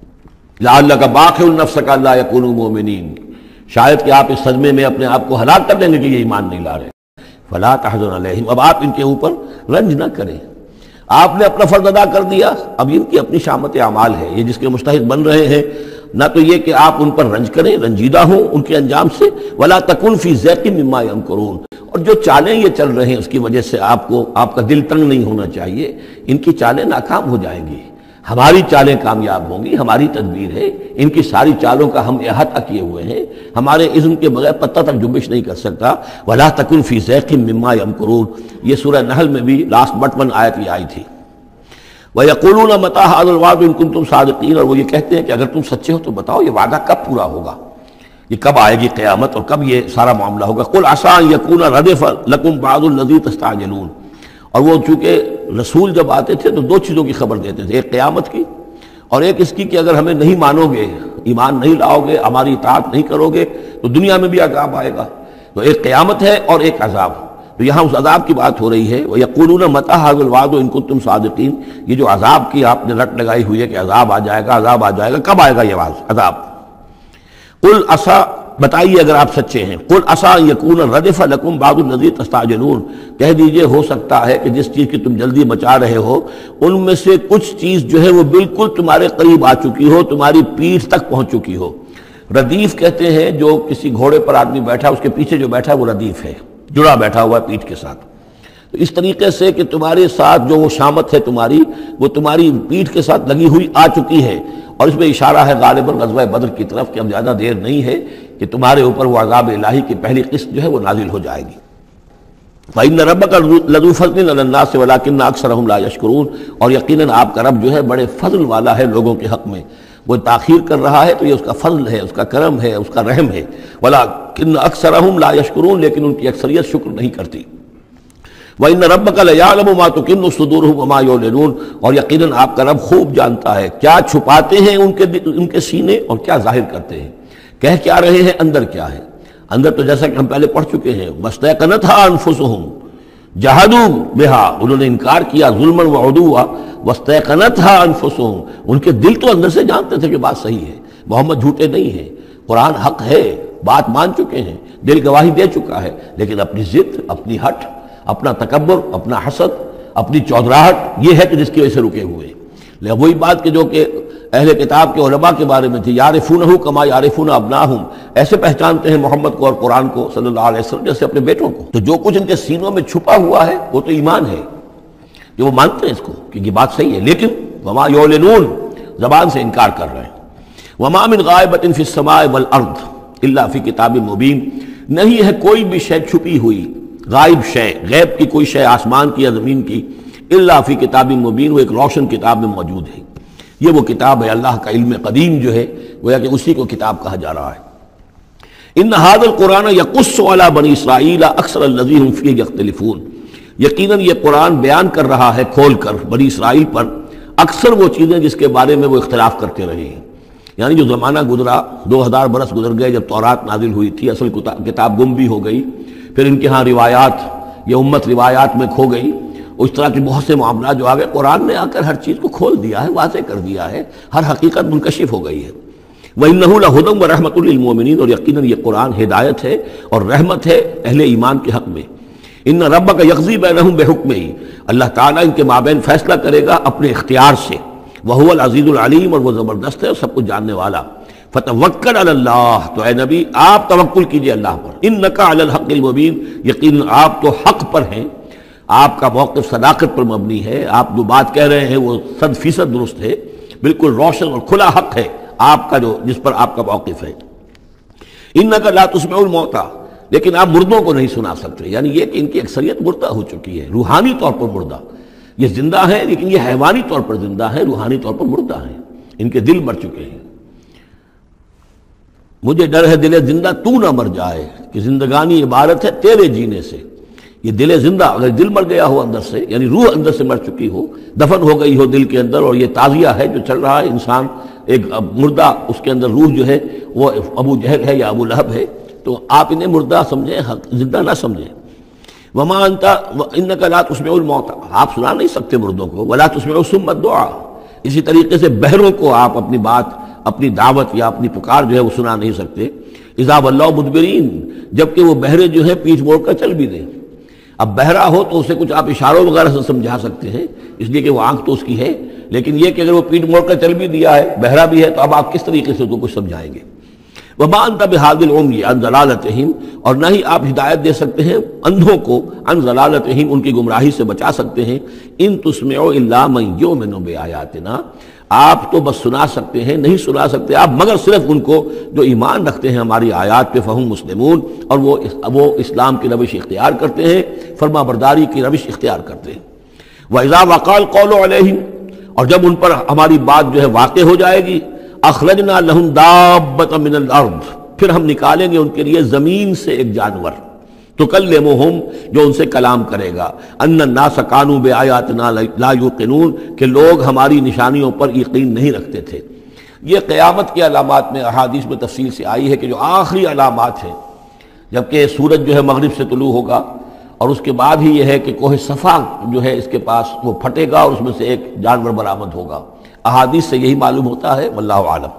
لعلک باخع نفسک الا یکونوا مؤمنین، شاید کہ آپ اس صدمے میں اپنے آپ کو ہلاک کر دیں گے کہ یہ ایمان نہیں لا رہے۔ فلا تحزن علیہم، اب آپ ان کے اوپر رنج نہ کریں، آپ نے اپنا فرض ادا کر دیا، اب ان کی اپنی شامت اعمال ہے، یہ جس کے مستحق بن رہے ہیں، نہ تو یہ کہ آپ ان پر رنج کریں، رنجیدہ ہوں ان کے انجام سے۔ ولا تکن فی ضیق مما یمکرون، اور جو چالیں یہ چل رہے ہیں اس کی وجہ سے آپ کو آپ کا دل تنگ نہیں ہونا چاہیے، ان کی چالیں ناکام ہو جائیں گی، ہماری چالیں کامیاب ہوں گی، ہماری تدبیر ہے، ان کی ساری چالوں کا ہم احاطہ کیے ہوئے ہیں، ہمارے اذن کے بغیر پتہ تک جنبش نہیں کر سکتا۔ ولا تکن فی ضیق مما یمکرون، یہ سورہ نحل میں بھی لاسٹ بٹ ون آیت یہ آئی تھی۔ وَيَقُولُونَ مَتَىٰ هَٰذَا الْوَعْدُ إِن كُنتُمْ صَادِقِينَ، اور وہ یہ کہتے ہیں کہ اگر تم سچے ہو تو بتاؤ یہ وعدہ کب پورا ہوگا، یہ کب آئے گی قیامت اور کب یہ سارا معاملہ ہوگا۔ قُلْ عَسَىٰ أَن يَكُونَ رَدِفَ لَكُمْ بَعْضُ الَّذِي تَسْتَعْجِلُونَ، اور وہ چونکہ رسول جب آتے تھے تو دو چیزوں کی خبر دیتے تھے، ایک قیامت کی اور ایک اس کی کہ اگر ہمیں نہیں مانو گے، ایمان نہیں لاؤ گے، ہماری اطاعت نہیں کرو گے تو دنیا میں بھی عذاب آئے گا۔ تو ایک قیامت ہے اور ایک عذاب، تو یہاں اس عذاب کی بات ہو رہی ہے۔ وَيَقُولُونَ مَتَىٰ هَٰذَا الْوَعْدُ إِن كُنتُمْ صَادِقِينَ، یہ جو عذاب کی آپ نے رٹ لگائی ہوئی ہے کہ عذاب آ جائے گا، عذاب آ جائے گا، کب آئے گا یہ عذاب؟ قُلْ عَسَىٰ، بتائیے اگر آپ سچے ہیں، قُلْ عَسَىٰ أَن يَكُونَ رَدِفَ لَكُمْ بَعْضُ الَّذِي تَسْتَعْجِلُونَ، کہہ دیجئے ہو سکتا ہے کہ جس چیز کی تم جلدی مچا رہے ہو ان میں سے کچھ چیز جو ہے وہ بالکل تمہارے قریب آ چکی ہو، تمہاری پیٹھ تک پہنچ چکی ہو۔ ردیف کہتے ہیں جو کسی گھوڑے پر آدمی بیٹھا اس کے پیچھے جو بیٹھا ہے وہ ردیف ہے، جڑا بیٹھا ہوا ہے پیٹھ کے ساتھ۔ تو اس طریقے سے کہ تمہارے ساتھ جو وہ شامت ہے تمہاری، وہ تمہاری پیٹھ کے ساتھ لگی ہوئی آ چکی ہے، اور اس میں اشارہ ہے غالباً غزوہ بدر کی طرف کہ اب زیادہ دیر نہیں ہے کہ تمہارے اوپر وہ عذاب الہی کی پہلی قسط جو ہے وہ نازل ہو جائے گی۔ فَإِنَّ رَبَّكَ لَذُو فَضْلٍ عَلَى النَّاسِ وَلَٰكِنَّ أَكْثَرَهُمْ لَا يَشْكُرُونَ، اور یقیناً آپ کا رب جو ہے بڑے فضل والا ہے لوگوں کے حق میں، وہ تاخیر کر رہا ہے تو یہ اس کا فضل ہے، اس کا کرم ہے، اس کا رحم ہے۔ وَلَٰكِنَّ أَكْثَرَهُمْ لَا يَشْكُرُونَ، لیکن ان کی اکثریت شکر نہیں کرتی۔ وَإِنَّ رَبَّكَ لَيَعْلَمُ مَا تُكِنُّ صُدُورُهُمْ وَمَا يُعْلِنُونَ، اور یقیناً آپ کا رب خوب جانتا ہے کیا چھپاتے ہیں ان کے ان کے سینے اور کیا ظاہر کرتے ہیں، کہہ کیا رہے ہیں، اندر کیا ہے۔ اندر تو جیسا کہ ہم پہلے پڑھ چکے ہیں، وَاسْتَيْقَنَتْهَا أَنفُسُهُمْ جَحَدُوا بِهَا، انہوں نے انکار کیا ظلمًا وعدوا، وَاسْتَيْقَنَتْهَا أَنفُسُهُمْ، ان کے دل تو اندر سے جانتے تھے کہ بات صحیح ہے، محمد جھوٹے نہیں ہیں، قرآن حق ہے، بات مان چکے ہیں، دل گواہی دے چکا ہے، لیکن اپنی ضد، اپنی ہٹ، اپنا تکبر، اپنا حسد، اپنی چودراہٹ، یہ ہے کہ جس کی وجہ سے رکے ہوئے ہیں۔ لیکن وہی بات کہ جو کہ اہل کتاب کے علماء کے بارے میں تھی، یعرفونہ کما یعرفون ابناہم، ایسے پہچانتے ہیں محمد کو اور قرآن کو صلی اللہ علیہ وسلم جیسے اپنے بیٹوں کو۔ تو جو کچھ ان کے سینوں میں چھپا ہوا ہے وہ تو ایمان ہے کہ وہ مانتے ہیں اس کو کہ یہ بات صحیح ہے، لیکن وما یعلنون، زبان سے انکار کر رہے ہیں۔ وما من غائبۃ فی السماء والارض الا فی کتاب مبین، نہیں ہے کوئی بھی شے چھپی ہوئی، غائب شے، غیب کی کوئی شے آسمان کی یا زمین کی، الا فی کتاب مبین، وہ ایک روشن کتاب میں موجود ہے۔ یہ وہ کتاب ہے، اللہ کا علم قدیم جو ہے، گویا کہ اسی کو کتاب کہا جا رہا ہے۔ ان ھذا القرآن یقص علی بنی اسرائیل اکثر الذی ھم فیہ یختلفون، یقیناً یہ قرآن بیان کر رہا ہے کھول کر بنی اسرائیل پر اکثر وہ چیزیں جس کے بارے میں وہ اختلاف کرتے رہے ہیں۔ یعنی جو زمانہ گزرا، دو ہزار برس گزر گئے جب تورات نازل ہوئی تھی، اصل کتاب گم بھی ہو گئی، پھر ان کے ہاں روایات، یہ امت روایات میں کھو گئی، اس طرح کی بہت سے معاملات جو آ گئے، قرآن نے آ کر ہر چیز کو کھول دیا ہے، واضح کر دیا ہے، ہر حقیقت منکشف ہو گئی ہے۔ وَإِنَّهُ لَهُدًى وَرَحْمَةٌ لِّلْمُؤْمِنِينَ، اور یقیناً یہ قرآن ہدایت ہے اور رحمت ہے اہل ایمان کے حق میں۔ ان ربک یقضی بینہم بحکمہ، اللہ تعالیٰ ان کے مابین فیصلہ کرے گا اپنے اختیار سے۔ وہو العزیز العلیم، اور وہ زبردست ہے اور سب کچھ جاننے والا۔ فتوکل علی اللہ، تو اے نبی آپ توکل کیجئے اللہ پر۔ انک علی الحق المبین، یقیناً آپ تو حق پر ہیں، آپ کا موقف صداقت پر مبنی ہے، آپ جو بات کہہ رہے ہیں وہ صد فیصد درست ہے، بالکل روشن اور کھلا حق ہے آپ کا، جو جس پر آپ کا موقف ہے۔ انک لا تسمع الموتى، لیکن آپ مردوں کو نہیں سنا سکتے، یعنی یہ کہ ان کی اکثریت مردہ ہو چکی ہے، روحانی طور پر مردہ، یہ زندہ ہے لیکن یہ حیوانی طور پر زندہ ہے، روحانی طور پر مردہ ہیں، ان کے دل مر چکے ہیں۔ مجھے ڈر ہے دل زندہ تو نہ مر جائے، کہ زندگانی عبارت ہے تیرے جینے سے۔ یہ دل زندہ، اگر دل مر گیا ہو اندر سے، یعنی روح اندر سے مر چکی ہو، دفن ہو گئی ہو دل کے اندر، اور یہ تعزیہ ہے جو چل رہا ہے، انسان ایک مردہ، اس کے اندر روح جو ہے وہ ابو جہل ہے یا ابو لہب ہے، تو آپ انہیں مردہ سمجھیں، زندہ نہ سمجھیں۔ وما انت انک لا تسمع الموتى، آپ سنا نہیں سکتے مردوں کو، ولا تسمع الصم الدعاء، اسی طریقے سے بہروں کو آپ اپنی بات، اپنی دعوت یا اپنی پکار جو ہے وہ سنا نہیں سکتے۔ اذا ولوا مدبرین، جبکہ وہ بہرے جو ہے پیٹھ موڑ کر چل بھی دیں۔ اب بہرا ہو تو اسے کچھ آپ اشاروں وغیرہ سے سمجھا سکتے ہیں، اس لیے کہ وہ آنکھ تو اس کی ہے، لیکن یہ کہ اگر وہ پیٹھ موڑ کر چل بھی دیا ہے، بہرا بھی ہے، تو اب آپ کس طریقے سے اس کو کچھ سمجھائیں گے؟ وما انت بہادی العمی عن ضلالتہم، اور نہ ہی آپ ہدایت دے سکتے ہیں اندھوں کو، عن ضلالتہم، ان کی گمراہی سے بچا سکتے ہیں۔ ان تسمع الا من یؤمن بآیاتنا، آپ تو بس سنا سکتے ہیں، نہیں سنا سکتے آپ مگر صرف ان کو جو ایمان رکھتے ہیں ہماری آیات پہ، فہم مسلمون، اور وہ وہ اسلام کی روش اختیار کرتے ہیں، فرما برداری کی روش اختیار کرتے ہیں۔ وَإِذَا وَقَعَ الْقَوْلُ عَلَيْهِمْ، اور جب ان پر ہماری بات جو ہے واقع ہو جائے گی، اخرجنا لہم دابۃ من الارض، پھر ہم نکالیں گے ان کے لیے زمین سے ایک جانور، تکلمہم، جو ان سے کلام کرے گا، ان الناس کانوا بآیاتنا لا یوقنون، کہ لوگ ہماری نشانیوں پر یقین نہیں رکھتے تھے۔ یہ قیامت کی علامات میں احادیث میں تفصیل سے آئی ہے کہ جو آخری علامات ہیں، جبکہ سورج جو ہے مغرب سے طلوع ہوگا، اور اس کے بعد ہی یہ ہے کہ کوہ صفا جو ہے اس کے پاس وہ پھٹے گا اور اس میں سے ایک جانور برآمد ہوگا۔ احادیث سے یہی معلوم ہوتا ہے، واللہ اعلم۔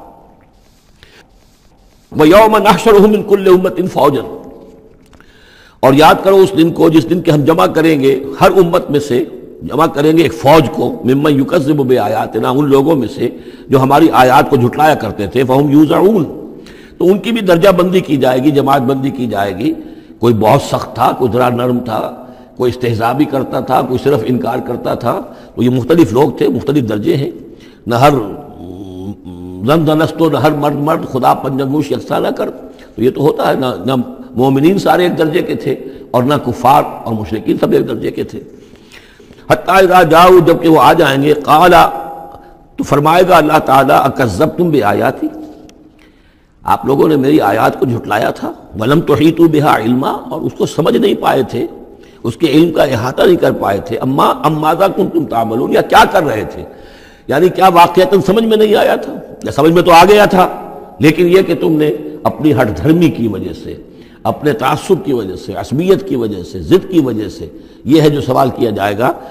وَيَوْمَ نَحْشُرُهُم مِّن كُلِّ أُمَّةٍ فَوْجًا، اور یاد کرو اس دن کو جس دن کہ ہم جمع کریں گے ہر امت میں سے، جمع کریں گے ایک فوج کو، ممن یکذب بآیاتنا، ان لوگوں میں سے جو ہماری آیات کو جھٹلایا کرتے تھے، فہم یوزعون، تو ان کی بھی درجہ بندی کی جائے گی، جماعت بندی کی جائے گی۔ کوئی بہت سخت تھا، کوئی ذرا نرم تھا، کوئی استہزاء بھی کرتا تھا، کوئی صرف انکار کرتا تھا، تو یہ مختلف لوگ تھے، مختلف درجے ہیں، نہ ہر زن زنستو، نہ ہر مرد مرد خدا پنجنگوش یکساں نہ کر، تو یہ تو ہوتا ہے، نہ نہ مومنین سارے ایک درجے کے تھے اور نہ کفار اور مشرکین سب ایک درجے کے تھے۔ حتیٰ اذا جاؤ، جب کہ وہ آ جائیں گے، قالا، تو فرمائے گا اللہ تعالیٰ، اکذبتم بآیاتی، آپ لوگوں نے میری آیات کو جھٹلایا تھا، ولم تحیطوا بہا علما، اور اس کو سمجھ نہیں پائے تھے، اس کے علم کا احاطہ نہیں کر پائے تھے، اما ام ماذا کنتم تعملون، یا کیا کر رہے تھے، یعنی کیا واقعتاً سمجھ میں نہیں آیا تھا، یا سمجھ میں تو آ گیا تھا، لیکن یہ کہ تم نے اپنی ہٹ دھرمی کی وجہ سے، اپنے تعصب کی وجہ سے، عصبیت کی وجہ سے، ضد کی وجہ سے، یہ ہے جو سوال کیا جائے گا۔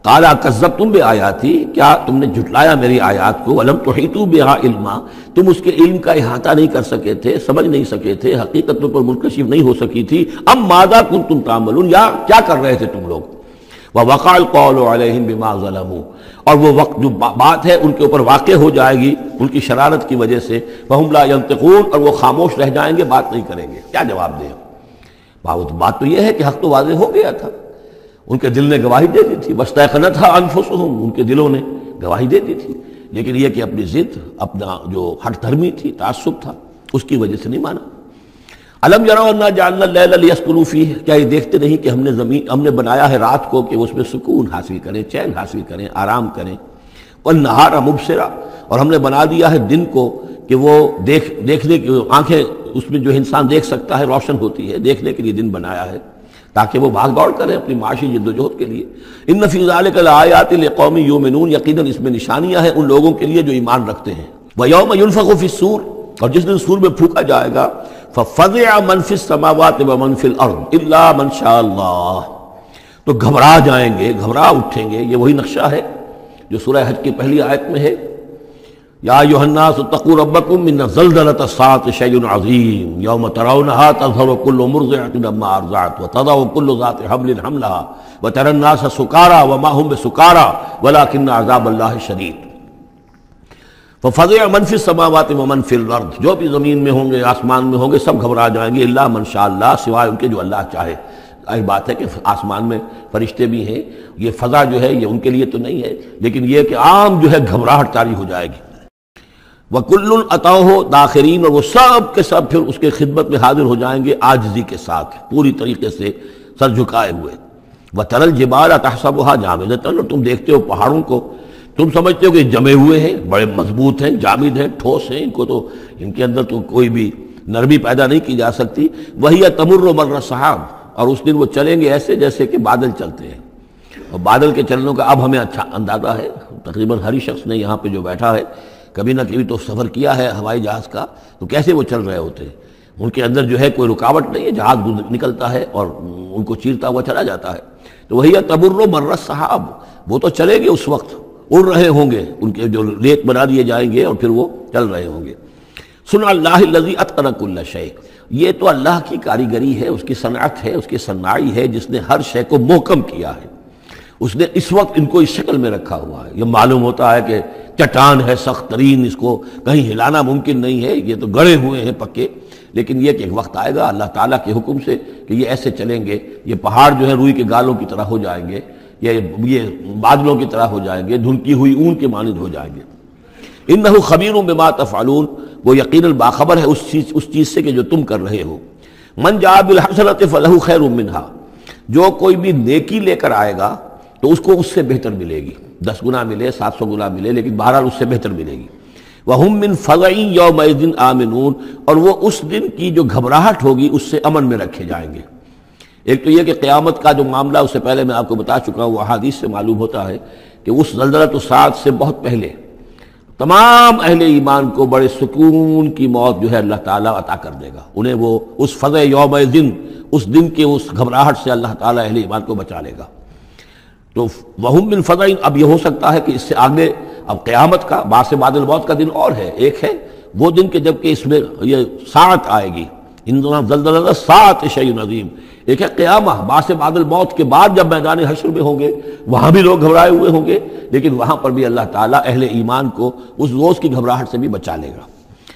قالا کذبتم بآیاتی، کیا تم نے جھٹلایا میری آیات کو، ولم تحیطوا بہا علما، تم اس کے علم کا احاطہ نہیں کر سکے تھے، سمجھ نہیں سکے تھے، حقیقتوں پر منکشف نہیں ہو سکی تھی، ام ماذا کنتم تعملون، یا کیا کر رہے تھے تم لوگ، ووقع القول علیہم بما ظلموا، اور وہ وقت جو بات ہے ان کے اوپر واقع ہو جائے گی ان کی شرارت کی وجہ سے، وہم لا ینطقون، اور وہ خاموش رہ جائیں گے، بات نہیں کریں گے، کیا جواب دیں؟ بات تو یہ ہے کہ حق تو واضح ہو گیا تھا، ان کے دل نے گواہی دے دی تھی، واستیقنتھا انفسہم، ان کے دلوں نے گواہی دے دی تھی، لیکن یہ کہ اپنی ضد، اپنا جو ہٹ دھرمی تھی، تعصب تھا، اس کی وجہ سے نہیں مانا۔ الم یروا انا جعلنا اللیل لیسکنوا فیہ، کیا یہ دیکھتے نہیں کہ ہم نے زمین ہم نے بنایا ہے رات کو کہ اس میں سکون حاصل کریں، چین حاصل کریں، آرام کریں، والنہار مبصرا، اور ہم نے بنا دیا ہے دن کو کہ وہ دیکھ دیکھنے کی آنکھیں اس میں جو انسان دیکھ سکتا ہے روشن ہوتی ہے، دیکھنے کے لیے دن بنایا ہے تاکہ وہ بھاگ دوڑ کریں اپنی معاشی جد و جہد کے لیے۔ ان فی ذلک لآیات لقوم یؤمنون، یقیناً اس میں نشانیاں ہیں ان لوگوں کے لیے جو ایمان رکھتے ہیں۔ ویوم ینفخ فی الصور، اور جس دن سور میں پھونکا جائے گا، ففزع من فی السماوات ومن فی الارض الا من شاء اللہ، تو گھبرا جائیں گے، گھبرا اٹھیں گے، یہ وہی نقشہ ہے جو سورہ حج کی پہلی آیت میں ہے، یا ایھا الناس اتقوا ربکم ان زلزلۃ الساعۃ شیء عظیم یوم ترونھا تذہل کل مرضعۃ عما ارضعت وتضع کل ذات حمل حملها وتری الناس سکارى وما هم بسکارى ولکن عذاب اللہ شدید۔ ففزع من فی السماوات ومن فی الارض، جو بھی زمین میں ہوں گے، آسمان میں ہوں گے، سب گھبرا جائیں گے، الا من شاء اللہ، سوائے ان کے جو اللہ چاہے۔ ظاہر بات ہے کہ آسمان میں فرشتے بھی ہیں، یہ فضا جو ہے یہ ان کے لیے تو نہیں ہے، لیکن یہ کہ عام جو ہے گھبراہٹ طاری ہو جائے گی۔ وَكُلٌّ أَتَوْهُ دَاخِرِينَ، اور وہ سب کے سب پھر اس کے خدمت میں حاضر ہو جائیں گے عاجزی کے ساتھ، پوری طریقے سے سر جھکائے ہوئے۔ وَتَرَى الْجِبَالَ تَحْسَبُهَا جَامِدَةً، اور تم دیکھتے ہو پہاڑوں کو، تم سمجھتے ہو کہ جمے ہوئے ہیں، بڑے مضبوط ہیں، جامد ہیں، ٹھوس ہیں، ان کو تو ان کے اندر تو کوئی بھی نرمی پیدا نہیں کی جا سکتی۔ وَهِيَ تَمُرُّ مَرَّ السَّحَابِ، اور اس دن وہ چلیں گے ایسے جیسے کہ بادل چلتے ہیں، اور بادل کے چلنے کا اب ہمیں اچھا اندازہ ہے، تقریباً ہر شخص نے یہاں پہ جو بیٹھا ہے کبھی نہ کبھی تو سفر کیا ہے ہوائی جہاز کا، تو کیسے وہ چل رہے ہوتے ہیں، ان کے اندر جو ہے کوئی رکاوٹ نہیں ہے، جہاز نکلتا ہے اور ان کو چیرتا ہوا چلا جاتا ہے۔ تو وہی تمر مر السحاب، وہ تو چلے گے اس وقت، اڑ رہے ہوں گے، ان کے جو ریت بنا دیے جائیں گے اور پھر وہ چل رہے ہوں گے۔ سن اللہ الذی اتقن کل شیء، یہ تو اللہ کی کاریگری ہے، اس کی صنعت ہے، اس کی صنائی ہے، جس نے ہر شے کو محکم کیا ہے، اس نے اس وقت ان کو اس شکل میں رکھا ہوا ہے۔ یہ معلوم ہوتا ہے کہ چٹان ہے سخت ترین، اس کو کہیں ہلانا ممکن نہیں ہے، یہ تو گڑے ہوئے ہیں پکے، لیکن یہ کہ ایک وقت آئے گا اللہ تعالیٰ کے حکم سے کہ یہ ایسے چلیں گے، یہ پہاڑ جو ہے روئی کے گالوں کی طرح ہو جائیں گے، یہ یہ بادلوں کی طرح ہو جائیں گے، دھنکی ہوئی اون کے مانند ہو جائیں گے۔ انہ خبیر بما تفعلون، وہ یقیناً باخبر ہے اس چیز اس چیز سے کہ جو تم کر رہے ہو۔ من جاء بالحسنۃ فلہ خیر منہا، جو کوئی بھی نیکی لے کر آئے گا تو اس کو اس سے بہتر ملے گی، دس گنا ملے، سات سو گنا ملے، لیکن بہرحال اس سے بہتر ملے گی۔ وَهُم مِّن فَزَعٍ يَوْمَئِذٍ آمِنُونَ، اور وہ اس دن کی جو گھبراہٹ ہوگی اس سے امن میں رکھے جائیں گے۔ ایک تو یہ کہ قیامت کا جو معاملہ، اس سے پہلے میں آپ کو بتا چکا ہوں، وہ احادیث سے معلوم ہوتا ہے کہ اس زلزلۃ الساعۃ سے بہت پہلے تمام اہل ایمان کو بڑے سکون کی موت جو ہے اللہ تعالیٰ عطا کر دے گا، انہیں وہ اس فزع یومئذ، اس دن کے اس گھبراہٹ سے اللہ تعالیٰ اہل ایمان کو بچا لے گا۔ تو وہم من فزع، اب یہ ہو سکتا ہے کہ اس سے آگے اب قیامت کا باعث بعد الموت کا دن اور ہے، ایک ہے وہ دن کہ جب کہ اس میں یہ ساعت آئے گی، اِنَّ زَلْزَلَةَ السَّاعَةِ شَیْءٌ عَظِیمٌ، ایک ہے قیامہ باعث بعد الموت کے بعد جب میدان حشر میں ہوں گے، وہاں بھی لوگ گھبرائے ہوئے ہوں گے، لیکن وہاں پر بھی اللہ تعالیٰ اہل ایمان کو اس روز کی گھبراہٹ سے بھی بچا لے گا۔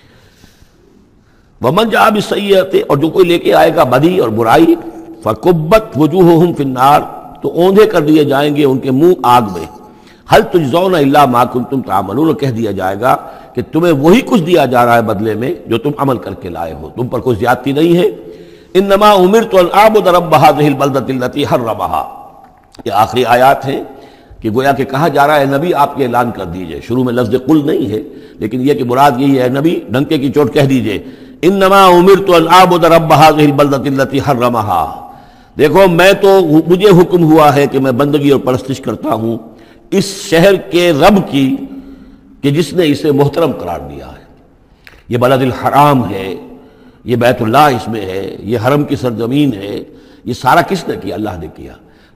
وَمَنْ جَاءَ بِالسَّیِّئَةِ، اور جو کوئی لے کے آئے گا بدی اور برائی، فَكُبَّتْ وُجُوهُهُمْ فِي النَّارِ، تو اوندھے کر دیے جائیں گے ان کے منہ آگ میں۔ هَلْ تُجْزَوْنَ إِلَّا مَا كُنتُمْ تَعْمَلُونَ، کہہ دیا جائے گا کہ تمہیں وہی کچھ دیا جا رہا ہے بدلے میں جو تم عمل کر کے لائے ہو، تم پر کوئی زیادتی نہیں ہے۔ انما امرت ان اعبد رب هذه البلدة التي حرمها، یہ آخری آیات ہیں کہ گویا کہ کہا جا رہا ہے نبی آپ یہ اعلان کر دیجئے، شروع میں لفظ قل نہیں ہے لیکن یہ کہ مراد یہی ہے نبی ڈنکے کی چوٹ کہہ دیجئے، انما امرت ان اعبد رب هذه البلدة التي حرمها، دیکھو میں تو مجھے حکم ہوا ہے کہ میں بندگی اور پرستش کرتا ہوں اس شہر کے رب کی کہ جس نے اسے محترم قرار دیا ہے۔ یہ بلد الحرام ہے، یہ بیت اللہ اس میں ہے، یہ حرم کی سرزمین ہے، یہ سارا کس نے کیا؟ اللہ نے کیا۔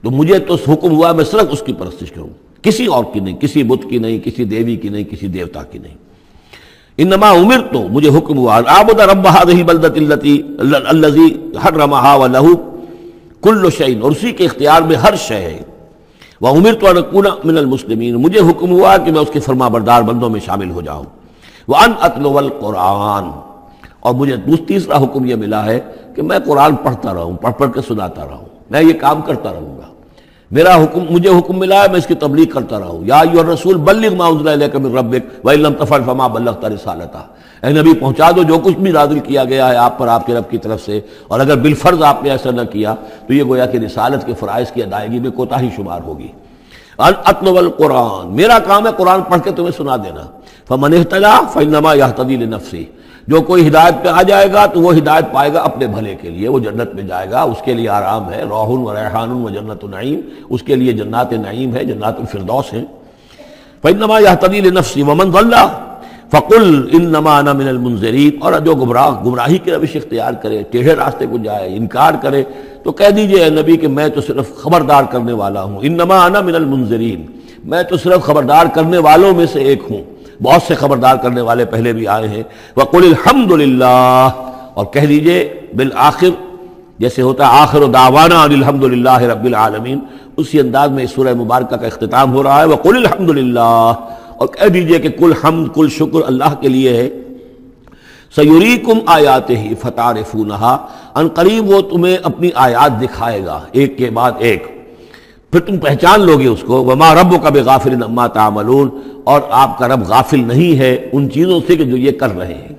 تو مجھے تو حکم ہوا میں صرف اس کی پرستش کروں، کسی اور کی نہیں، کسی بت کی نہیں، کسی دیوی کی نہیں، کسی دیوتا کی نہیں۔ انما امرت، مجھے حکم ہوا اعبد رب هذه البلدۃ التي الذي حرمها وله كل شيء، اور اسی کے اختیار میں ہر شے ہے۔ وامرت ان اكون من المسلمین، مجھے حکم ہوا کہ میں اس کے فرما بردار بندوں میں شامل ہو جاؤں۔ وان اتلو القرآن، اور مجھے تیسرا حکم یہ ملا ہے کہ میں قرآن پڑھتا رہوں، پڑھ پڑھ کے سناتا رہوں، میں یہ کام کرتا رہوں گا۔ میرا حکم، مجھے حکم ملا ہے میں اس کی تبلیغ کرتا رہوں۔ یا ایھا الرسول بلغ ما انزل الیک من ربک وان لم تفعل فما بلغت رسالتہ، اے نبی پہنچا دو جو کچھ بھی نازل کیا گیا ہے آپ پر آپ کے رب کی طرف سے، اور اگر بالفرض آپ نے ایسا نہ کیا تو یہ گویا کہ رسالت کے فرائض کی ادائیگی میں کوتاہی شمار ہوگی۔ ان اتلو القرآن، میرا کام ہے قرآن پڑھ کے تمہیں سنا دینا۔ فمن اہتدی فانما یہتدی لنفسہ، جو کوئی ہدایت پہ آ جائے گا تو وہ ہدایت پائے گا اپنے بھلے کے لیے، وہ جنت میں جائے گا، اس کے لیے آرام ہے، روح و ریحان و جنت نعیم، اس کے لیے جنات نعیم ہے، جنات الفردوس ہے۔ فانما یہتدی لنفسہ ومن ضل فقل انما انا من المنذرین، اور جو گمراہ گمراہی کی روش اختیار کرے، ٹیڑھے راستے کو جائے، انکار کرے، تو کہہ دیجئے اے نبی کہ میں تو صرف خبردار کرنے والا ہوں، انما انا من المنذرین، میں تو صرف خبردار کرنے والوں میں سے ایک ہوں، بہت سے خبردار کرنے والے پہلے بھی آئے ہیں۔ وقل الحمد للہ، اور کہہ دیجئے بالآخر، جیسے ہوتا ہے آخر دعوانا ان الحمد للہ رب العالمین، اسی انداز میں اس سورہ مبارکہ کا اختتام ہو رہا ہے۔ وقل الحمد للہ، اور کہہ دیجئے کہ کل حمد کل شکر اللہ کے لیے ہے۔ سیریکم آیاتہ فتعرفونہا، ان قریب وہ تمہیں اپنی آیات دکھائے گا ایک کے بعد ایک، پھر تم پہچان لوگے اس کو۔ وما ربک بغافل عما تعملون، اور آپ کا رب غافل نہیں ہے ان چیزوں سے کہ جو یہ کر رہے ہیں۔